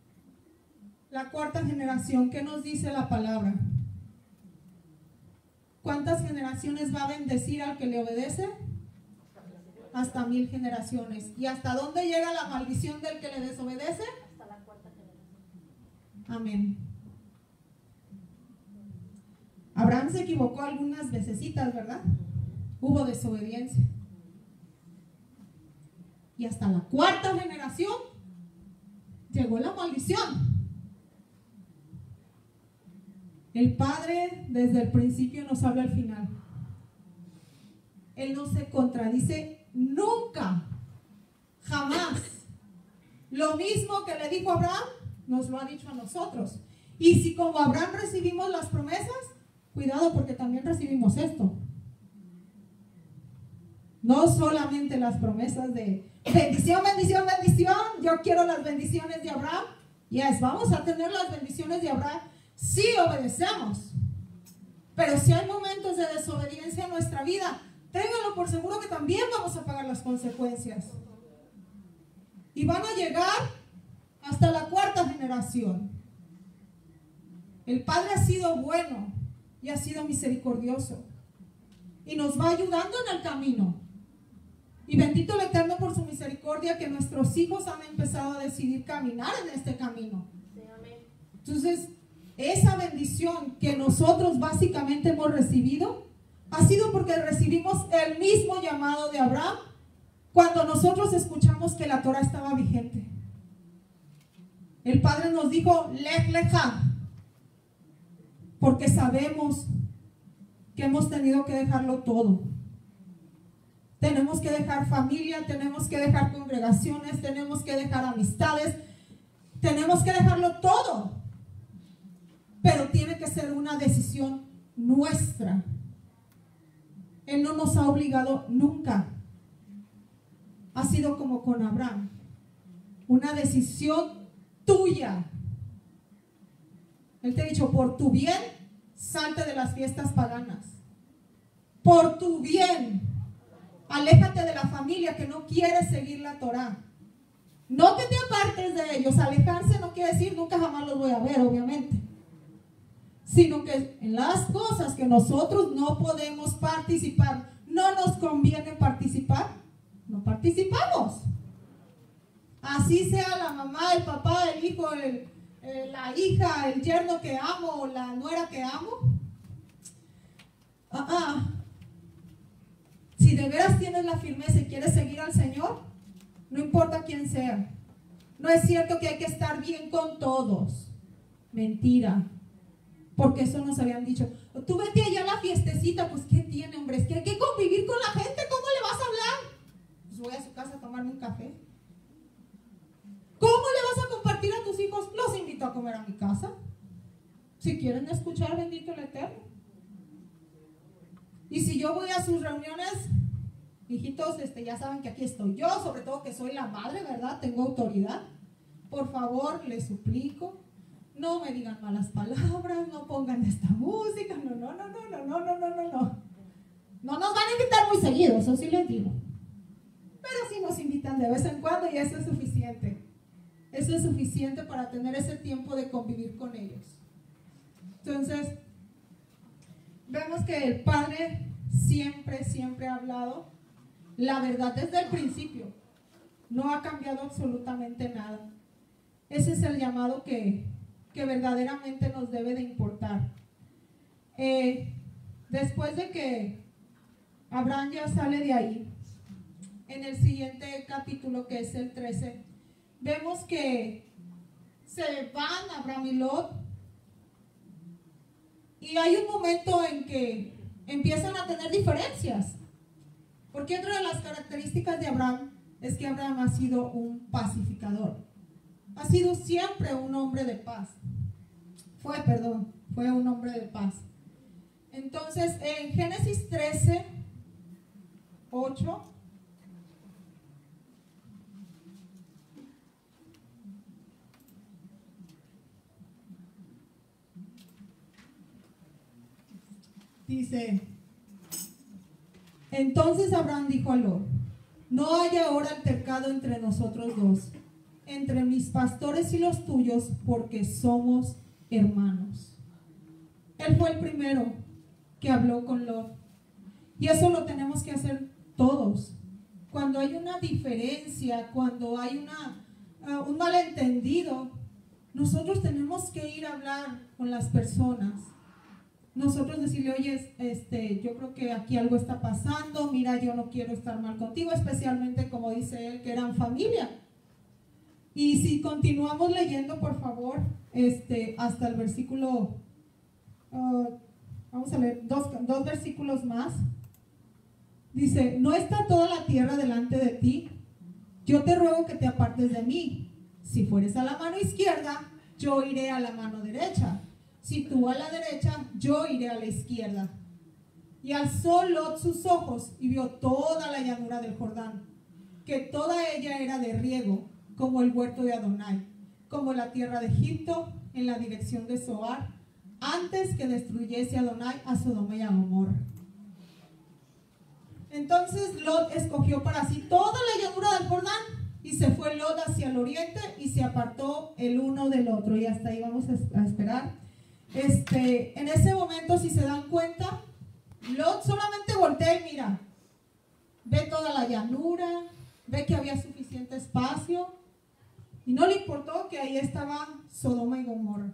A: La cuarta generación, ¿qué nos dice la palabra? ¿cuántas generaciones va a bendecir al que le obedece? Hasta 1000 generaciones. ¿Y hasta dónde llega la maldición del que le desobedece?
B: Hasta la 4ª generación.
A: Amén. Abraham se equivocó algunas vecesitas, ¿verdad? Hubo desobediencia. Y hasta la 4ª generación llegó la maldición. El Padre desde el principio nos habla al final. Él no se contradice nunca, jamás. Lo mismo que le dijo a Abraham, nos lo ha dicho a nosotros. Y si como Abraham recibimos las promesas, cuidado porque también recibimos esto. No solamente las promesas de bendición, bendición, bendición. Yo quiero las bendiciones de Abraham. Yes, vamos a tener las bendiciones de Abraham si obedecemos. Pero si hay momentos de desobediencia en nuestra vida, ténganlo por seguro que también vamos a pagar las consecuencias. Y van a llegar hasta la 4ª generación. El Padre ha sido bueno y ha sido misericordioso. Y nos va ayudando en el camino. Y bendito el Eterno por su misericordia, que nuestros hijos han empezado a decidir caminar en este camino.
B: Sí, amén.
A: Entonces, esa bendición que nosotros básicamente hemos recibido ha sido porque recibimos el mismo llamado de Abraham cuando nosotros escuchamos que la Torah estaba vigente. El Padre nos dijo, Lech Lecha, porque sabemos que hemos tenido que dejarlo todo. Tenemos que dejar familia, tenemos que dejar congregaciones, tenemos que dejar amistades, tenemos que dejarlo todo. Pero tiene que ser una decisión nuestra. Él no nos ha obligado nunca. Ha sido como con Abraham, una decisión tuya. Él te ha dicho, por tu bien, salte de las fiestas paganas. Por tu bien, aléjate de la familia que no quiere seguir la Torah. No que te apartes de ellos. Alejarse no quiere decir nunca jamás los voy a ver, obviamente. Sino que en las cosas que nosotros no podemos participar, no nos conviene participar, no participamos. Así sea la mamá, el papá, el hijo, la hija, el yerno que amo o la nuera que amo. Si de veras tienes la firmeza y quieres seguir al Señor, no importa quién sea. No es cierto que hay que estar bien con todos. Mentira. Porque eso nos habían dicho. Tú vete allá a la fiestecita. Pues ¿qué tiene, hombre? Es que hay que convivir con la gente. ¿Cómo le vas a hablar? Pues voy a su casa a tomarme un café. ¿Cómo le vas a compartir a tus hijos? Los invito a comer a mi casa. Si quieren escuchar, bendito el Eterno. Y si yo voy a sus reuniones, hijitos, ya saben que aquí estoy yo, sobre todo que soy la madre, ¿verdad? Tengo autoridad. Por favor, les suplico, no me digan malas palabras, no pongan esta música, no. No nos van a invitar muy seguido, eso sí les digo. Pero sí nos invitan de vez en cuando y eso es suficiente. Eso es suficiente para tener ese tiempo de convivir con ellos. Entonces, vemos que el Padre siempre ha hablado la verdad desde el principio. No ha cambiado absolutamente nada. Ese es el llamado que verdaderamente nos debe de importar. Después de que Abraham ya sale de ahí, en el siguiente capítulo, que es el 13, vemos que se van Abraham y Lot. Y hay un momento en que empiezan a tener diferencias. Porque otra de las características de Abraham es que Abraham ha sido un pacificador. Ha sido siempre un hombre de paz. Fue un hombre de paz. Entonces, en Génesis 13, 8, dice: entonces Abraham dijo a Lot: no haya ahora altercado entre nosotros dos, entre mis pastores y los tuyos, porque somos hermanos. Él fue el primero que habló con Lot. Y eso lo tenemos que hacer todos. Cuando hay una diferencia, cuando hay un malentendido, nosotros tenemos que ir a hablar con las personas. Nosotros decirle, oye, yo creo que aquí algo está pasando, mira, yo no quiero estar mal contigo, especialmente como dice él, que eran familia. Y si continuamos leyendo, por favor, hasta el versículo, vamos a leer dos versículos más. Dice, ¿no está toda la tierra delante de ti? Yo te ruego que te apartes de mí. Si fueres a la mano izquierda, yo iré a la mano derecha. Si tú a la derecha, yo iré a la izquierda. Y alzó Lot sus ojos y vio toda la llanura del Jordán, que toda ella era de riego, como el huerto de Adonai, como la tierra de Egipto, en la dirección de Zoar, antes que destruyese Adonai a Sodoma y a Gomorra. Entonces Lot escogió para sí toda la llanura del Jordán, y se fue Lot hacia el oriente y se apartó el uno del otro. Y hasta ahí vamos a esperar. En ese momento, si se dan cuenta, Lot solamente voltea y mira, ve toda la llanura, ve que había suficiente espacio, y no le importó que ahí estaba Sodoma y Gomorra.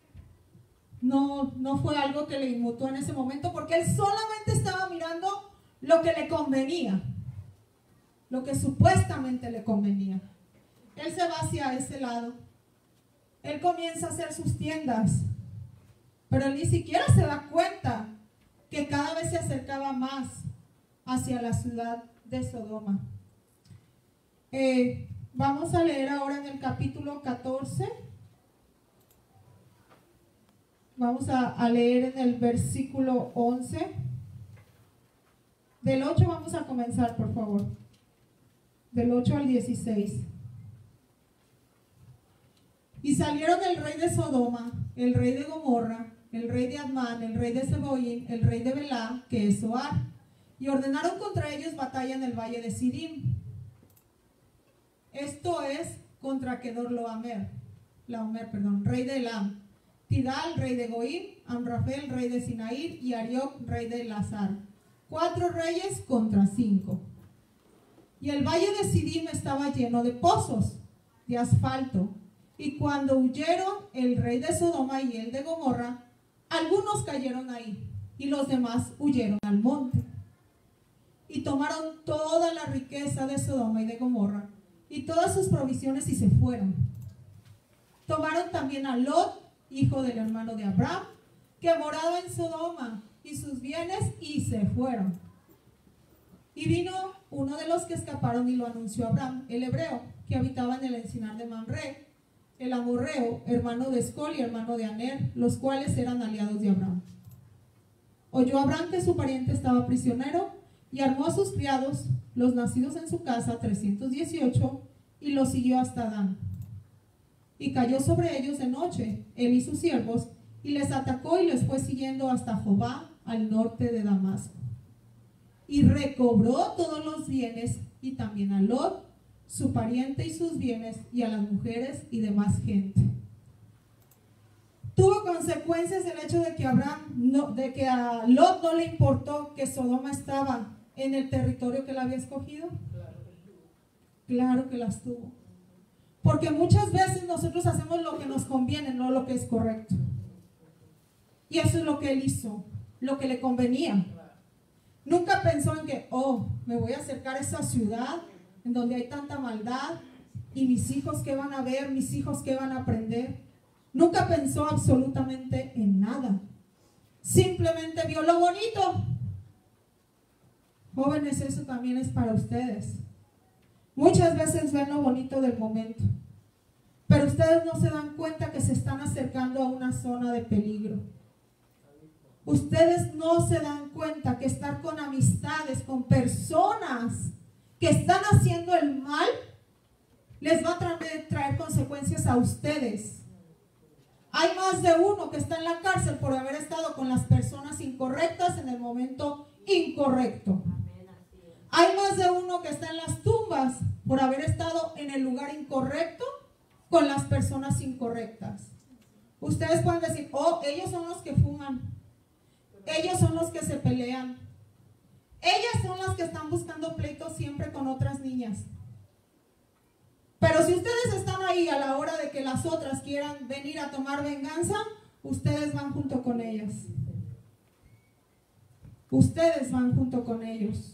A: No fue algo que le inmutó en ese momento, porque él solamente estaba mirando lo que le convenía, lo que supuestamente le convenía. Él se va hacia ese lado, él comienza a hacer sus tiendas, pero él ni siquiera se da cuenta que cada vez se acercaba más hacia la ciudad de Sodoma. Vamos a leer ahora en el capítulo 14. Vamos a leer en el versículo 11. Del 8 vamos a comenzar, por favor. Del 8 al 16. Y salieron el rey de Sodoma, el rey de Gomorra, el rey de Admán, el rey de Zeboim, el rey de Belá, que es Zoar, y ordenaron contra ellos batalla en el valle de Sidim. Esto es contra Kedorlaomer, rey de Elam, Tidal, rey de Goim, Amrafel, rey de Sinair, y Arioc, rey de Elazar. 4 reyes contra 5. Y el valle de Sidim estaba lleno de pozos, de asfalto. Y cuando huyeron el rey de Sodoma y el de Gomorra, algunos cayeron ahí, y los demás huyeron al monte. Y tomaron toda la riqueza de Sodoma y de Gomorra, y todas sus provisiones, y se fueron. Tomaron también a Lot, hijo del hermano de Abraham, que moraba en Sodoma, y sus bienes, y se fueron. Y vino uno de los que escaparon y lo anunció a Abraham, el hebreo, que habitaba en el encinar de Mamre, el amorreo, hermano de Escol y hermano de Aner, los cuales eran aliados de Abraham. Oyó Abraham que su pariente estaba prisionero, y armó a sus criados, los nacidos en su casa, 318, y los siguió hasta Dan. Y cayó sobre ellos de noche, él y sus siervos, y les atacó y les fue siguiendo hasta Jobá, al norte de Damasco. Y recobró todos los bienes, y también a Lot, su pariente y sus bienes, y a las mujeres y demás gente. Tuvo consecuencias el hecho de que a Lot no le importó que Sodoma estaba en el territorio que él había escogido. Claro que las tuvo. Porque muchas veces nosotros hacemos lo que nos conviene, no lo que es correcto. Y eso es lo que él hizo, lo que le convenía. Nunca pensó en que, me voy a acercar a esa ciudad en donde hay tanta maldad, y mis hijos qué van a ver, mis hijos qué van a aprender. Nunca pensó absolutamente en nada. Simplemente vio lo bonito. Jóvenes, eso también es para ustedes. Muchas veces ven lo bonito del momento, pero ustedes no se dan cuenta que se están acercando a una zona de peligro. Ustedes no se dan cuenta que estar con amistades, con personas que están haciendo el mal, les va a traer consecuencias a ustedes. Hay más de uno que está en la cárcel por haber estado con las personas incorrectas en el momento incorrecto. Hay más de uno que está en las tumbas por haber estado en el lugar incorrecto con las personas incorrectas. Ustedes pueden decir, ellos son los que fuman, ellos son los que se pelean. Ellas son las que están buscando pleitos siempre con otras niñas. Pero si ustedes están ahí a la hora de que las otras quieran venir a tomar venganza, ustedes van junto con ellas. Ustedes van junto con ellos.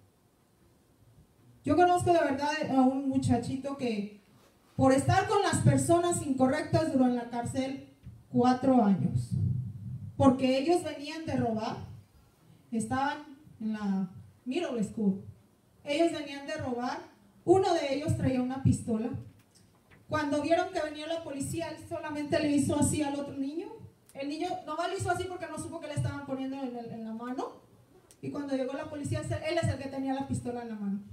A: Yo conozco de verdad a un muchachito que por estar con las personas incorrectas duró en la cárcel 4 años. Porque ellos venían de robar. Estaban en la middle school. Ellos venían de robar. Uno de ellos traía una pistola. Cuando vieron que venía la policía, él solamente le hizo así al otro niño. El niño nomás le hizo así porque no supo que le estaban poniendo en la mano. Y cuando llegó la policía, él es el que tenía la pistola en la mano.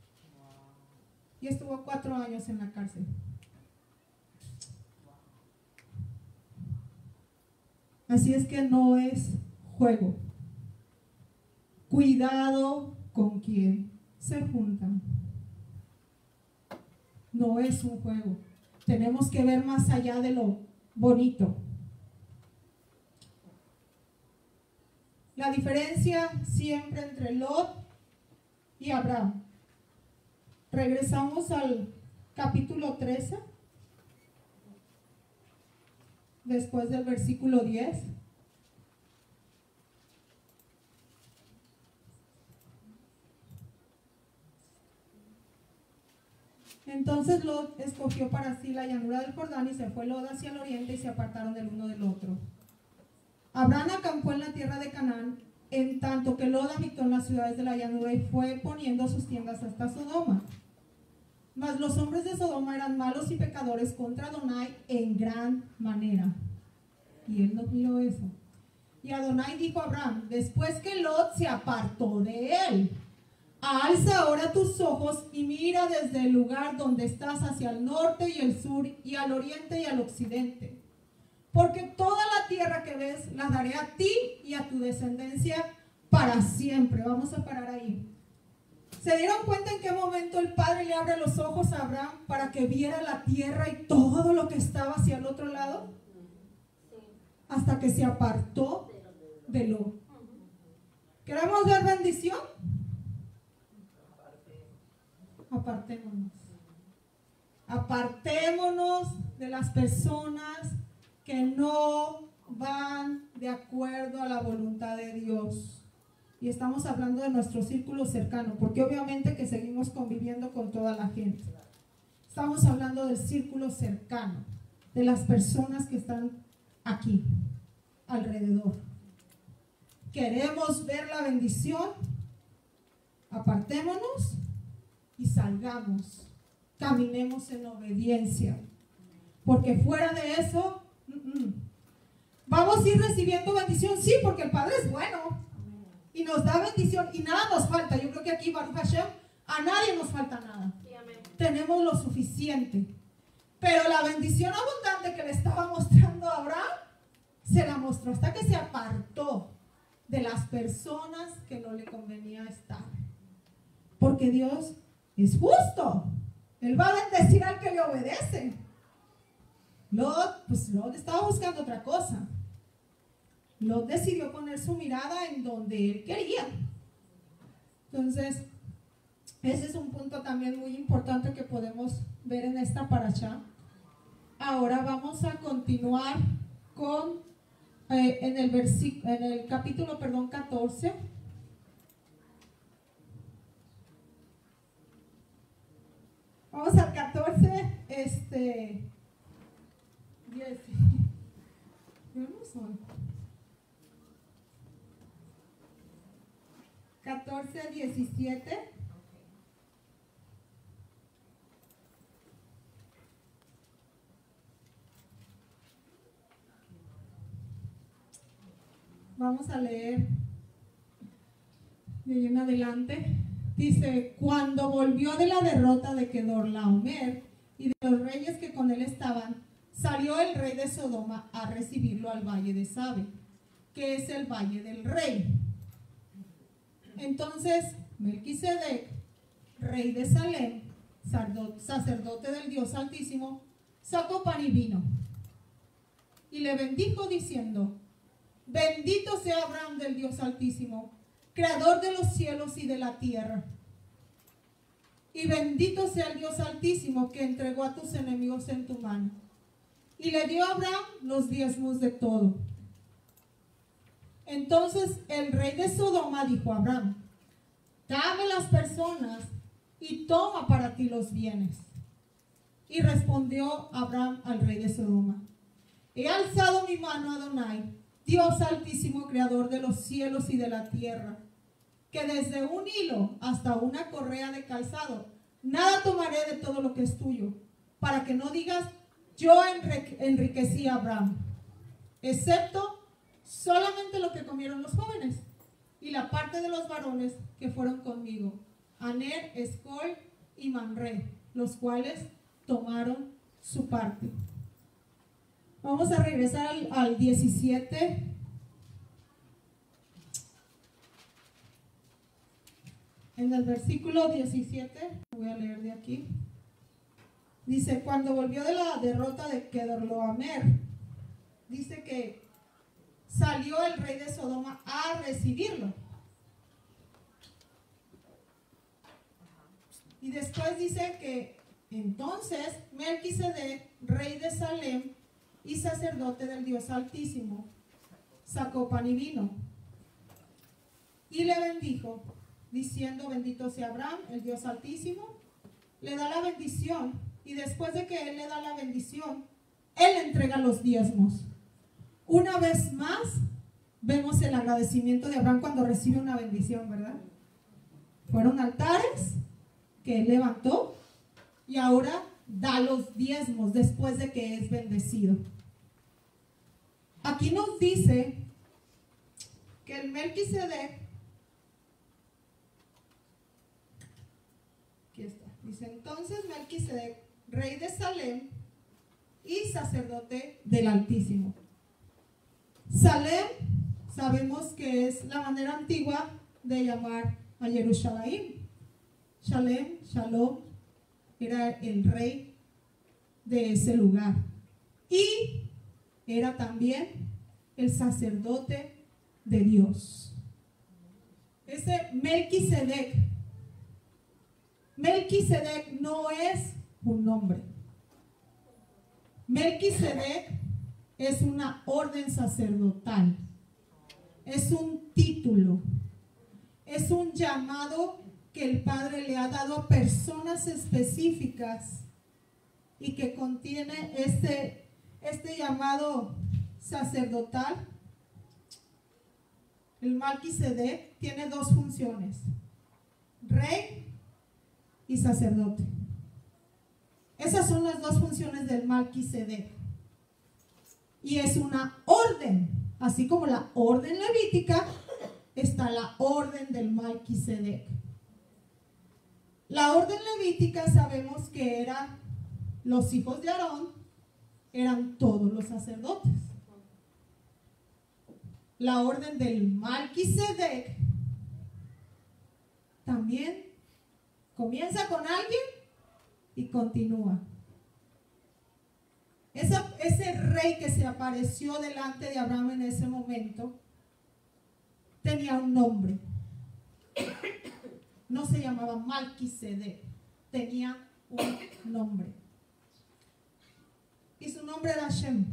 A: Y estuvo 4 años en la cárcel. Así es que no es juego. Cuidado con quien se juntan. No es un juego. Tenemos que ver más allá de lo bonito. La diferencia siempre entre Lot y Abraham. Regresamos al capítulo 13, después del versículo 10. Entonces Lot escogió para sí la llanura del Jordán y se fue Lot hacia el oriente y se apartaron del uno del otro. Abraham acampó en la tierra de Canaán, en tanto que Lot habitó en las ciudades de la llanura y fue poniendo sus tiendas hasta Sodoma. Mas los hombres de Sodoma eran malos y pecadores contra Adonai en gran manera. Y él no miró eso. Y Adonai dijo a Abraham, después que Lot se apartó de él, alza ahora tus ojos y mira desde el lugar donde estás hacia el norte y el sur y al oriente y al occidente. Porque toda la tierra que ves la daré a ti y a tu descendencia para siempre. Vamos a parar ahí. ¿Se dieron cuenta en qué momento el Padre le abre los ojos a Abraham para que viera la tierra y todo lo que estaba hacia el otro lado? Hasta que se apartó de Lot. ¿Queremos ver bendición? Apartémonos. Apartémonos de las personas que no van de acuerdo a la voluntad de Dios. Y estamos hablando de nuestro círculo cercano, porque obviamente que seguimos conviviendo con toda la gente. Estamos hablando del círculo cercano, de las personas que están aquí, alrededor. Queremos ver la bendición, apartémonos y salgamos, caminemos en obediencia, porque fuera de eso, vamos a ir recibiendo bendición, sí, porque el Padre es bueno y nos da bendición y nada nos falta. Yo creo que aquí, Baruch Hashem, a nadie nos falta nada. Sí, amén. Tenemos lo suficiente, pero la bendición abundante que le estaba mostrando a Abraham, se la mostró hasta que se apartó de las personas que no le convenía estar, porque Dios es justo. Él va a bendecir al que le obedece. Lot estaba buscando otra cosa. Lot decidió poner su mirada en donde él quería. Entonces, ese es un punto también muy importante que podemos ver en esta parashá. Ahora vamos a continuar con en el capítulo 14. Vamos al 14, 10. Vamos 14, 17. Vamos a leer de ahí en adelante. Dice, cuando volvió de la derrota de Kedorlaomer y de los reyes que con él estaban, salió el rey de Sodoma a recibirlo al valle de Sabe, que es el valle del rey. Entonces Melquisedec, rey de Salem, sacerdote del Dios Altísimo, sacó pan y vino y le bendijo diciendo, bendito sea Abraham del Dios Altísimo, creador de los cielos y de la tierra. Y bendito sea el Dios Altísimo que entregó a tus enemigos en tu mano. Y le dio a Abraham los diezmos de todo. Entonces el rey de Sodoma dijo a Abraham: dame las personas y toma para ti los bienes. Y respondió Abraham al rey de Sodoma: he alzado mi mano a Adonai, Dios Altísimo, creador de los cielos y de la tierra, que desde un hilo hasta una correa de calzado, nada tomaré de todo lo que es tuyo, para que no digas: yo enriquecí a Abraham, excepto solamente lo que comieron los jóvenes, y la parte de los varones que fueron conmigo, Aner, Escol y Mamre, los cuales tomaron su parte. Vamos a regresar al 17. En el versículo 17, voy a leer de aquí. Dice: cuando volvió de la derrota de Kedorlaomer, dice que salió el rey de Sodoma a recibirlo. Y después dice que entonces Melquisedec, rey de Salem y sacerdote del Dios Altísimo, sacó pan y vino y le bendijo, diciendo: bendito sea Abraham, el Dios Altísimo. Le da la bendición, y después de que él le da la bendición, él entrega los diezmos. Una vez más vemos el agradecimiento de Abraham cuando recibe una bendición, ¿verdad? Fueron altares que él levantó y ahora da los diezmos después de que es bendecido. Aquí nos dice que el Melquisedec, aquí está, dice: entonces Melquisedec, rey de Salem y sacerdote del Altísimo. Salem sabemos que es la manera antigua de llamar a Jerusalén. Shalem, Shalom, era el rey de ese lugar. Y era también el sacerdote de Dios. Ese Melquisedec. Melquisedec no es un nombre. Melquisedec es una orden sacerdotal. Es un título. Es un llamado que el Padre le ha dado a personas específicas y que contiene este llamado sacerdotal. El Melquisedec tiene dos funciones: rey y sacerdote. Esas son las dos funciones del Melquisedec. Y es una orden, así como la orden levítica, está la orden del Melquisedec. La orden levítica sabemos que eran los hijos de Aarón, eran todos los sacerdotes. La orden del Melquisedec también comienza con alguien y continúa. Ese rey que se apareció delante de Abraham en ese momento tenía un nombre. No se llamaba Melquisedec, tenía un nombre. Y su nombre era Shem.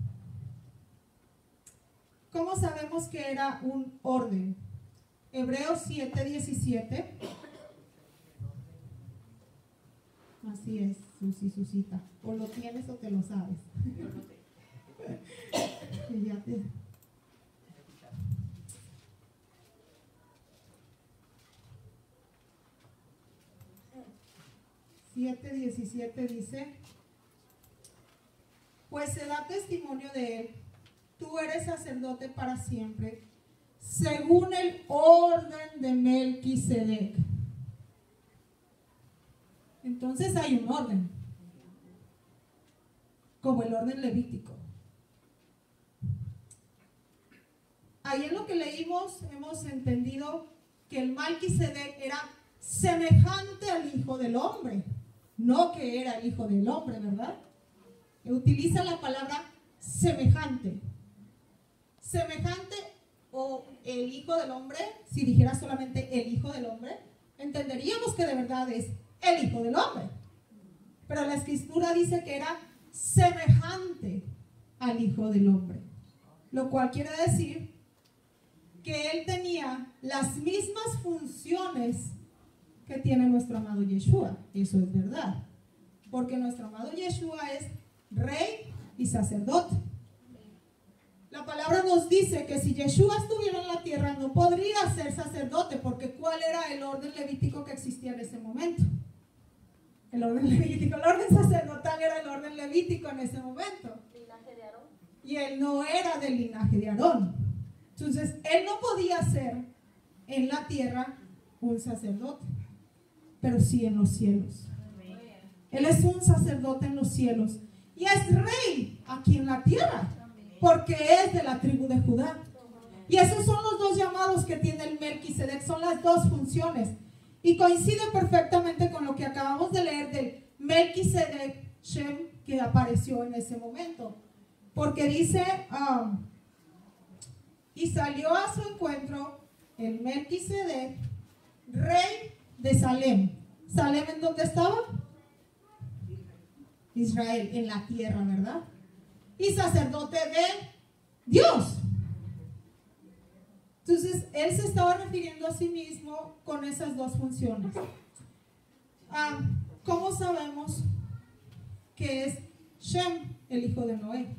A: ¿Cómo sabemos que era un orden? Hebreos 7:17. Así es, Susita. O lo tienes o te lo sabes. Y ya te... 7:17 dice: pues se da testimonio de él, tú eres sacerdote para siempre, según el orden de Melquisedec. Entonces hay un orden, como el orden levítico. Ahí en lo que leímos hemos entendido que el Melquisedec era semejante al Hijo del Hombre, no que era el Hijo del Hombre, ¿verdad? Utiliza la palabra semejante. Semejante el Hijo del Hombre, si dijera solamente el Hijo del Hombre, entenderíamos que de verdad es el Hijo del Hombre. Pero la Escritura dice que era semejante al Hijo del Hombre, lo cual quiere decir que él tenía las mismas funciones que tiene nuestro amado Yeshua. Eso es verdad, porque nuestro amado Yeshua es rey y sacerdote. La palabra nos dice que si Yeshua estuviera en la tierra no podría ser sacerdote, porque ¿cuál era el orden levítico que existía en ese momento? El orden levítico, el orden sacerdotal era el orden levítico en ese momento.
B: Linaje de Aarón.
A: Y él no era del linaje de Aarón. Entonces, él no podía ser en la tierra un sacerdote, pero sí en los cielos. Él es un sacerdote en los cielos y es rey aquí en la tierra, porque es de la tribu de Judá. Y esos son los dos llamados que tiene el Melquisedec, son las dos funciones. Y coincide perfectamente con lo que acabamos de leer del Melquisedec Shem que apareció en ese momento. Porque dice, y salió a su encuentro el Melquisedec, rey de Salem. ¿Salem en dónde estaba? Israel, en la tierra, ¿verdad? Y sacerdote de Dios. Entonces, él se estaba refiriendo a sí mismo con esas dos funciones. ¿Cómo sabemos que es Shem, el hijo de Noé?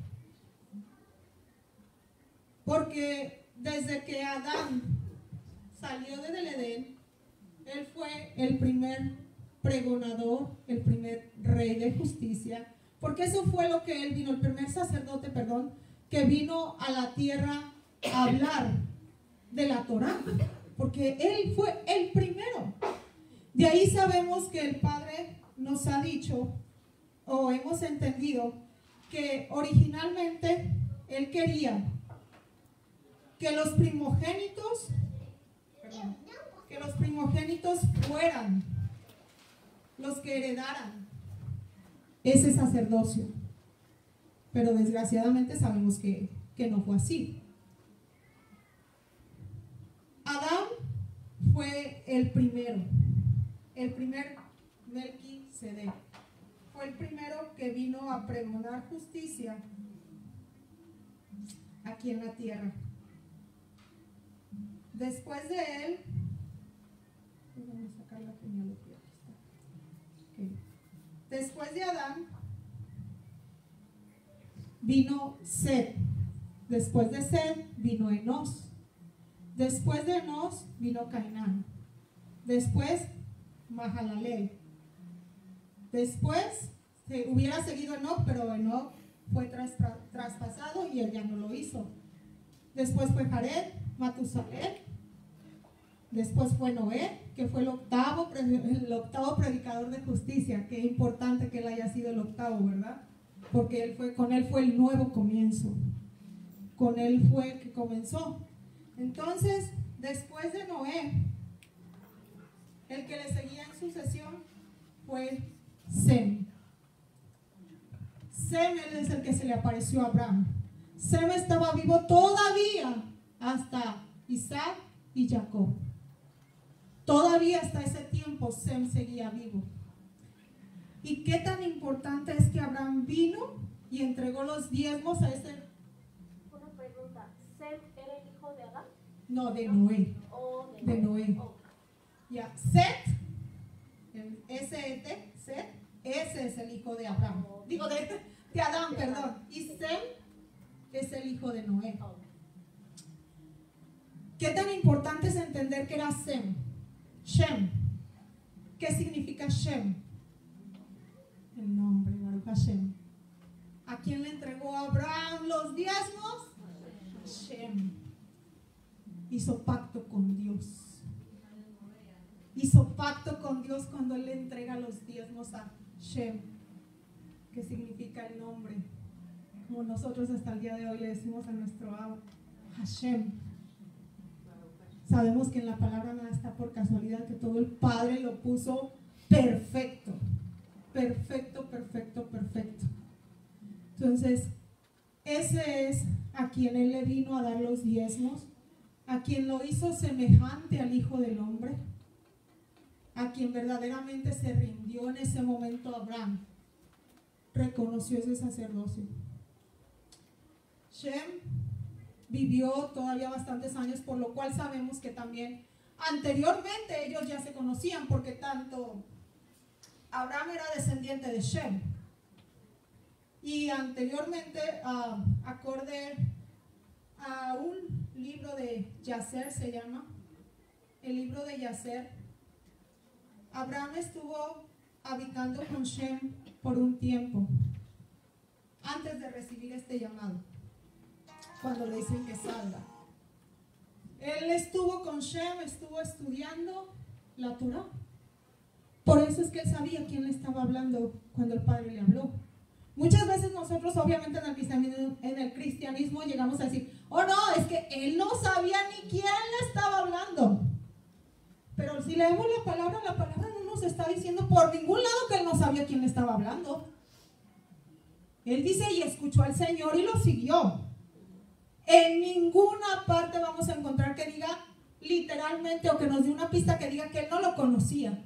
A: Porque desde que Adán salió del Edén, él fue el primer pregonador, el primer rey de justicia, porque eso fue lo que él vino, el primer sacerdote, perdón, que vino a la tierra a hablar de la Torá, porque él fue el primero. De ahí sabemos que el Padre nos ha dicho, o hemos entendido, que originalmente él quería que los primogénitos, fueran los que heredaran ese sacerdocio. Pero desgraciadamente sabemos que no fue así. Adán fue el primer Melquisedec. Fue el primero que vino a pregonar justicia aquí en la tierra. Después de él, vamos a sacar la genealogía. Okay. Después de Adán vino Set. Después de Set vino Enos. Después de Enos vino Cainán. Después Mahalalel. Después hubiera seguido Enoc, pero Enoc fue traspasado y él ya no lo hizo. Después fue Jared, Matusalén. Después fue Noé, que fue el octavo predicador de justicia. Qué importante que él haya sido el octavo, ¿verdad? Porque con él fue el nuevo comienzo. Con él fue que comenzó. Entonces, después de Noé, el que le seguía en sucesión fue Sem. Sem es el que se le apareció a Abraham. Sem estaba vivo todavía hasta Isaac y Jacob. Todavía hasta ese tiempo Sem seguía vivo. ¿Y qué tan importante es que Abraham vino y entregó los diezmos a ese?
B: Una pregunta, ¿Sem era el hijo de Adán?
A: No, de Noé.
B: Oh,
A: De Noé.
B: Oh.
A: Ya, Set, el S-E-T, Set, ese es el hijo de Abraham. Digo, de Adán, perdón. Y Sem es el hijo de Noé.
B: Oh.
A: ¿Qué tan importante es entender que era Sem? Shem. ¿Qué significa Shem? El nombre, Baruch Hashem. ¿A quién le entregó Abraham los diezmos? Shem. Hizo pacto con Dios. Hizo pacto con Dios cuando él le entrega los diezmos a Shem, que significa el nombre, como nosotros hasta el día de hoy le decimos a nuestro Abba, Hashem. Sabemos que en la palabra nada está por casualidad, que todo el Padre lo puso perfecto, perfecto, perfecto, perfecto. Entonces, ese es a quien él le vino a dar los diezmos. a quien lo hizo semejante al Hijo del Hombre, a quien verdaderamente se rindió en ese momento Abraham, reconoció ese sacerdocio. Shem vivió todavía bastantes años, por lo cual sabemos que también anteriormente ellos ya se conocían, porque tanto Abraham era descendiente de Shem. Y anteriormente, acorde a un libro de Yacer, se llama, el libro de Yacer, Abraham estuvo habitando con Shem por un tiempo, antes de recibir este llamado, cuando le dicen que salga. Él estuvo con Shem, estuvo estudiando la Torah. Por eso es que él sabía quién le estaba hablando cuando el Padre le habló. Muchas veces nosotros, obviamente, en el cristianismo llegamos a decir, oh no, es que él no sabía ni quién le estaba hablando. Pero si leemos la palabra no nos está diciendo por ningún lado que él no sabía quién le estaba hablando. Él dice, y escuchó al Señor y lo siguió. En ninguna parte vamos a encontrar que diga literalmente, o que nos dé una pista que diga que él no lo conocía.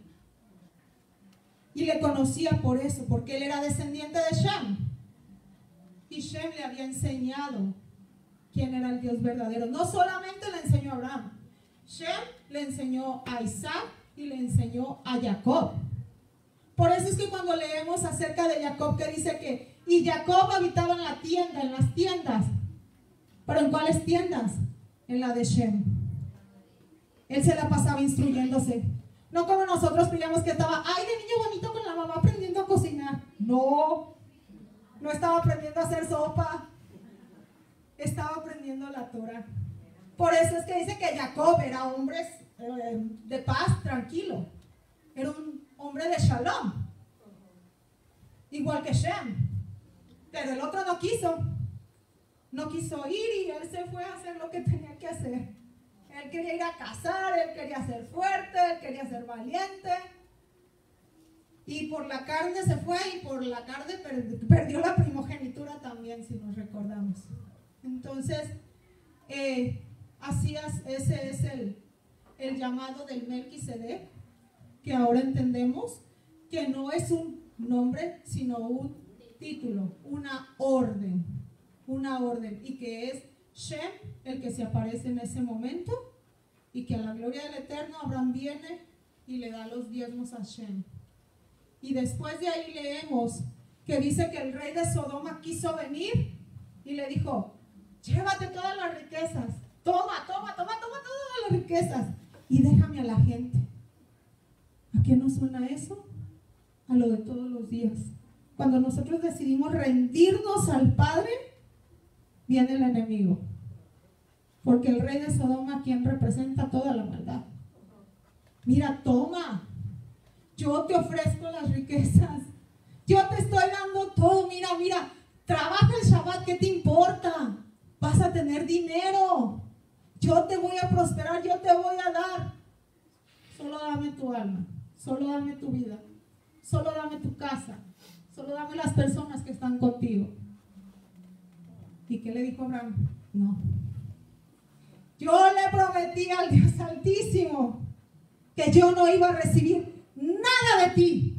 A: Y le conocía por eso, porque él era descendiente de Shem. Y Shem le había enseñado quién era el Dios verdadero. No solamente le enseñó a Abraham, Shem le enseñó a Isaac y le enseñó a Jacob. Por eso es que cuando leemos acerca de Jacob, que dice que, y Jacob habitaba en la tienda, en las tiendas. ¿Pero en cuáles tiendas? En la de Shem. Él se la pasaba instruyéndose. No como nosotros creíamos que estaba, ay, de niño bonito con la mamá aprendiendo a cocinar. No, no estaba aprendiendo a hacer sopa. Estaba aprendiendo la Torah. Por eso es que dice que Jacob era hombre de paz, tranquilo. Era un hombre de shalom. Igual que Shem. Pero el otro no quiso. No quiso ir y él se fue a hacer lo que tenía que hacer. Él quería ir a cazar, él quería ser fuerte, él quería ser valiente. Y por la carne se fue y por la carne perdió la primogenitura también, si nos recordamos. Entonces, ese es el llamado del Melquisedec, que ahora entendemos que no es un nombre, sino un título, una orden, y que es Shem el que se aparece en ese momento, y que a la gloria del Eterno Abraham viene y le da los diezmos a Shem. Y después de ahí leemos que dice que el rey de Sodoma quiso venir y le dijo, llévate todas las riquezas, toma todas las riquezas y déjame a la gente. ¿A qué nos suena eso? A lo de todos los días. Cuando nosotros decidimos rendirnos al Padre, viene el enemigo. Porque el rey de Sodoma, quien representa toda la maldad. Mira, toma. Yo te ofrezco las riquezas. Yo te estoy dando todo. Mira, trabaja el Shabbat, ¿qué te importa? Vas a tener dinero. Yo te voy a prosperar, yo te voy a dar. Solo dame tu alma. Solo dame tu vida. Solo dame tu casa. Solo dame las personas que están contigo. ¿Y qué le dijo Abraham? No. Yo le prometí al Dios Altísimo que yo no iba a recibir nada de ti.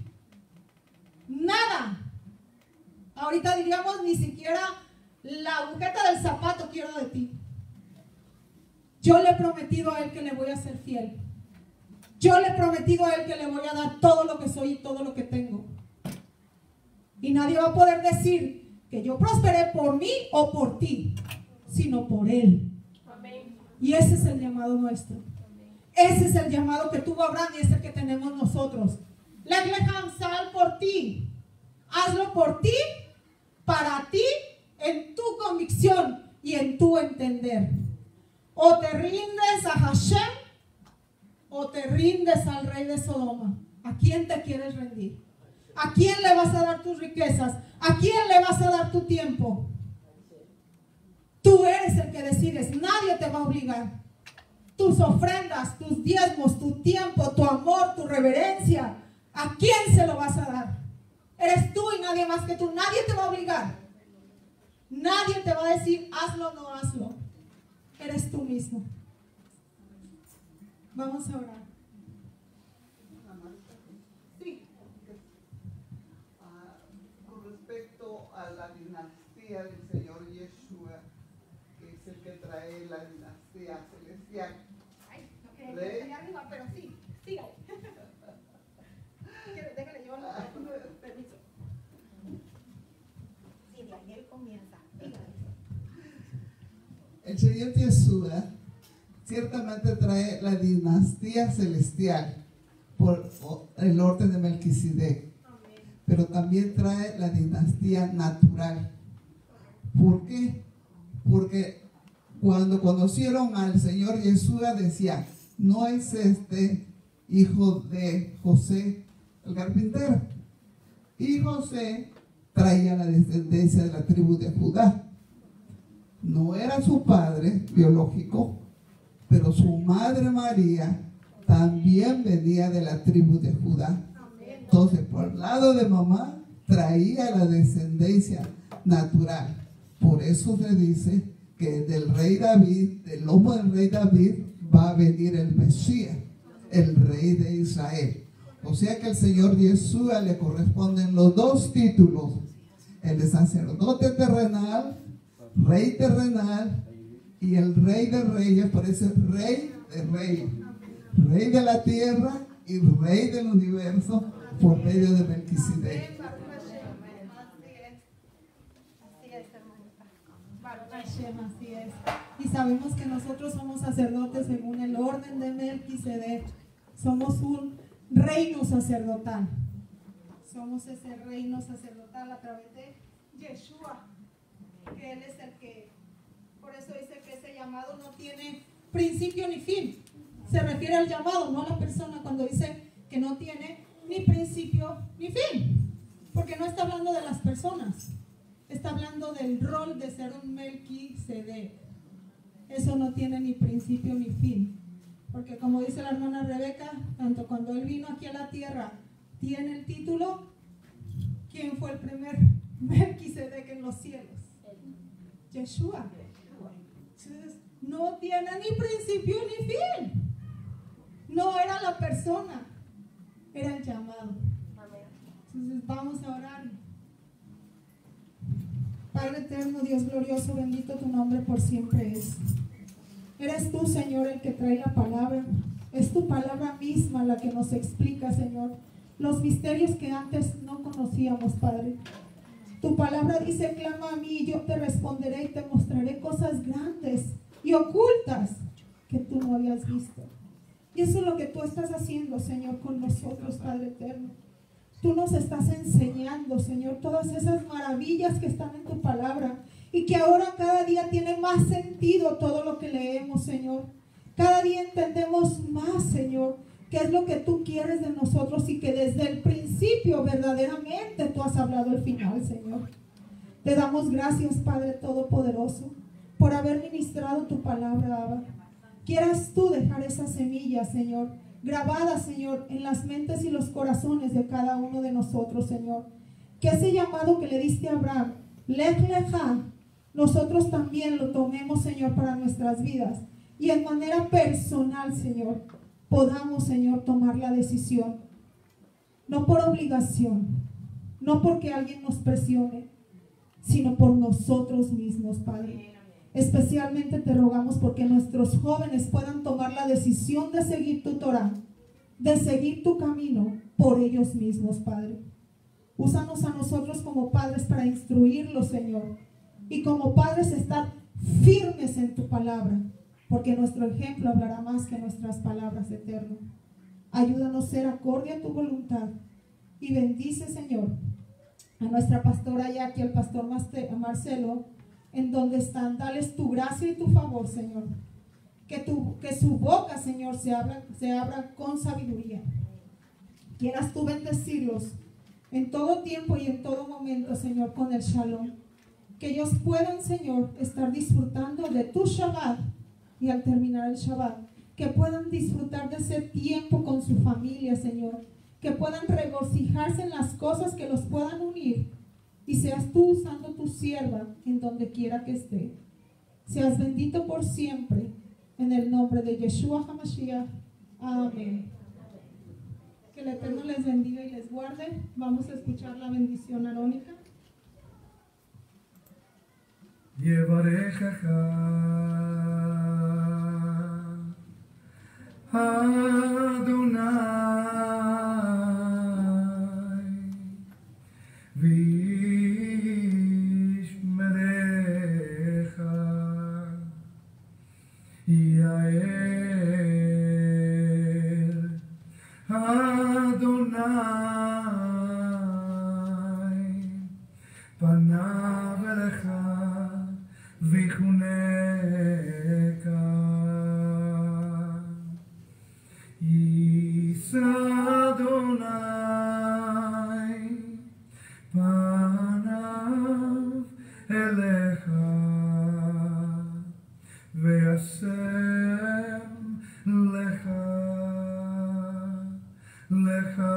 A: Nada. Ahorita diríamos ni siquiera la agujeta del zapato quiero de ti. Yo le he prometido a él que le voy a ser fiel. Yo le he prometido a él que le voy a dar todo lo que soy y todo lo que tengo. Y nadie va a poder decir que yo prosperé por mí o por ti, sino por él. Amén. Y ese es el llamado nuestro. Amén. Ese es el llamado que tuvo Abraham y es el que tenemos nosotros. Sal por ti. Hazlo por ti, para ti, en tu convicción y en tu entender. O te rindes a Hashem o te rindes al rey de Sodoma. ¿A quién te quieres rendir? ¿A quién le vas a dar tus riquezas? ¿A quién le vas a dar tu tiempo? Tú eres el que decides, nadie te va a obligar. Tus ofrendas, tus diezmos, tu tiempo, tu amor, tu reverencia, ¿a quién se lo vas a dar? Eres tú y nadie más que tú, nadie te va a obligar. Nadie te va a decir, hazlo o no hazlo. Eres tú mismo. Vamos a orar. Sí.
C: Con respecto a la dinastía del Señor Yeshua, que es el que trae la dinastía celestial.
A: Ay, no quería que esté arriba, pero sí, sígale. Déjale llevarlo. Permiso. Sí, Daniel comienza. Dígale.
C: El Señor Yeshua ciertamente trae la dinastía celestial por el orden de Melquisedec, pero también trae la dinastía natural. ¿Por qué? Porque cuando conocieron al Señor Yeshua decían, no es este hijo de José el carpintero. Y José traía la descendencia de la tribu de Judá. No era su padre biológico, pero su madre María también venía de la tribu de Judá. Entonces, por el lado de mamá, traía la descendencia natural. Por eso se dice que del rey David, del lomo del rey David, va a venir el Mesías, el rey de Israel. O sea que al Señor Yeshua le corresponden los dos títulos: el de sacerdote terrenal, rey terrenal, y el rey de reyes, parece rey de reyes, rey de la tierra y rey del universo por medio de Melquisedec.
A: Así es. Y sabemos que nosotros somos sacerdotes según el orden de Melquisedec. Somos un reino sacerdotal. Somos ese reino sacerdotal a través de Yeshua, que Él es el que, por eso dice que ese llamado no tiene principio ni fin. Se refiere al llamado, no a la persona, cuando dice que no tiene ni principio ni fin, porque no está hablando de las personas, está hablando del rol de ser un Melquisedec. Eso no tiene ni principio ni fin, porque como dice la hermana Rebeca, tanto cuando él vino aquí a la tierra, tiene el título. ¿Quién fue el primer Melquisedec en los cielos? Yeshua. Entonces, no tiene ni principio ni fin. No era la persona, era el llamado. Entonces vamos a orar. Padre eterno, Dios glorioso, bendito tu nombre por siempre es. Eres tú, Señor, el que trae la palabra. Es tu palabra misma la que nos explica, Señor, los misterios que antes no conocíamos, Padre. Tu palabra dice, clama a mí y yo te responderé y te mostraré cosas grandes y ocultas que tú no habías visto. Y eso es lo que tú estás haciendo, Señor, con nosotros, Padre eterno. Tú nos estás enseñando, Señor, todas esas maravillas que están en tu palabra y que ahora cada día tiene más sentido todo lo que leemos, Señor. Cada día entendemos más, Señor, qué es lo que tú quieres de nosotros y que desde el principio verdaderamente tú has hablado al final, Señor. Te damos gracias, Padre Todopoderoso, por haber ministrado tu palabra, Abba. Quieras tú dejar esa semilla, Señor, grabada, Señor, en las mentes y los corazones de cada uno de nosotros, Señor. Que ese llamado que le diste a Abraham, Lech Lecha, nosotros también lo tomemos, Señor, para nuestras vidas. Y en manera personal, Señor, podamos, Señor, tomar la decisión. No por obligación, no porque alguien nos presione, sino por nosotros mismos, Padre. Especialmente te rogamos porque nuestros jóvenes puedan tomar la decisión de seguir tu Torah, de seguir tu camino por ellos mismos, Padre. Úsanos a nosotros como padres para instruirlos, Señor, y como padres estar firmes en tu palabra, porque nuestro ejemplo hablará más que nuestras palabras, Eterno. Ayúdanos a ser acorde a tu voluntad y bendice, Señor, a nuestra pastora Jackie, al pastor Marcelo, en donde están. Dales tu gracia y tu favor, Señor. Que su boca, Señor, se abra con sabiduría. Quieras tú bendecirlos en todo tiempo y en todo momento, Señor, con el shalom. Que ellos puedan, Señor, estar disfrutando de tu Shabbat y al terminar el Shabbat, que puedan disfrutar de ese tiempo con su familia, Señor. Que puedan regocijarse en las cosas que los puedan unir. Y seas tú usando tu sierva en donde quiera que esté. Seas bendito por siempre. En el nombre de Yeshua HaMashiach. Amén. Que el Eterno les bendiga y les guarde. Vamos a escuchar la bendición arónica.
D: Yevarechecha Adonai v'yishmerecha Yael Adonai panav elecha v'chuneka Yisa Adonai panav elecha ve'asem lecha lecha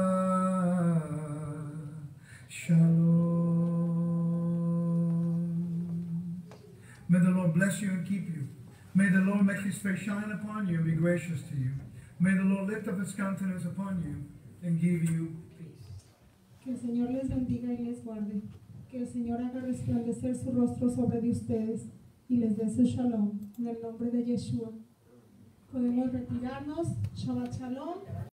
D: shalom. May the Lord bless you and keep you. May the Lord make his face shine upon you and be gracious to you. May the Lord lift up his countenance upon you and give you peace.
A: Que el Señor les bendiga y les guarde. Que el Señor haga resplandecer su rostro sobre de ustedes y les dé su shalom. En el nombre de Yeshua. Podemos retirarnos. Shabbat shalom.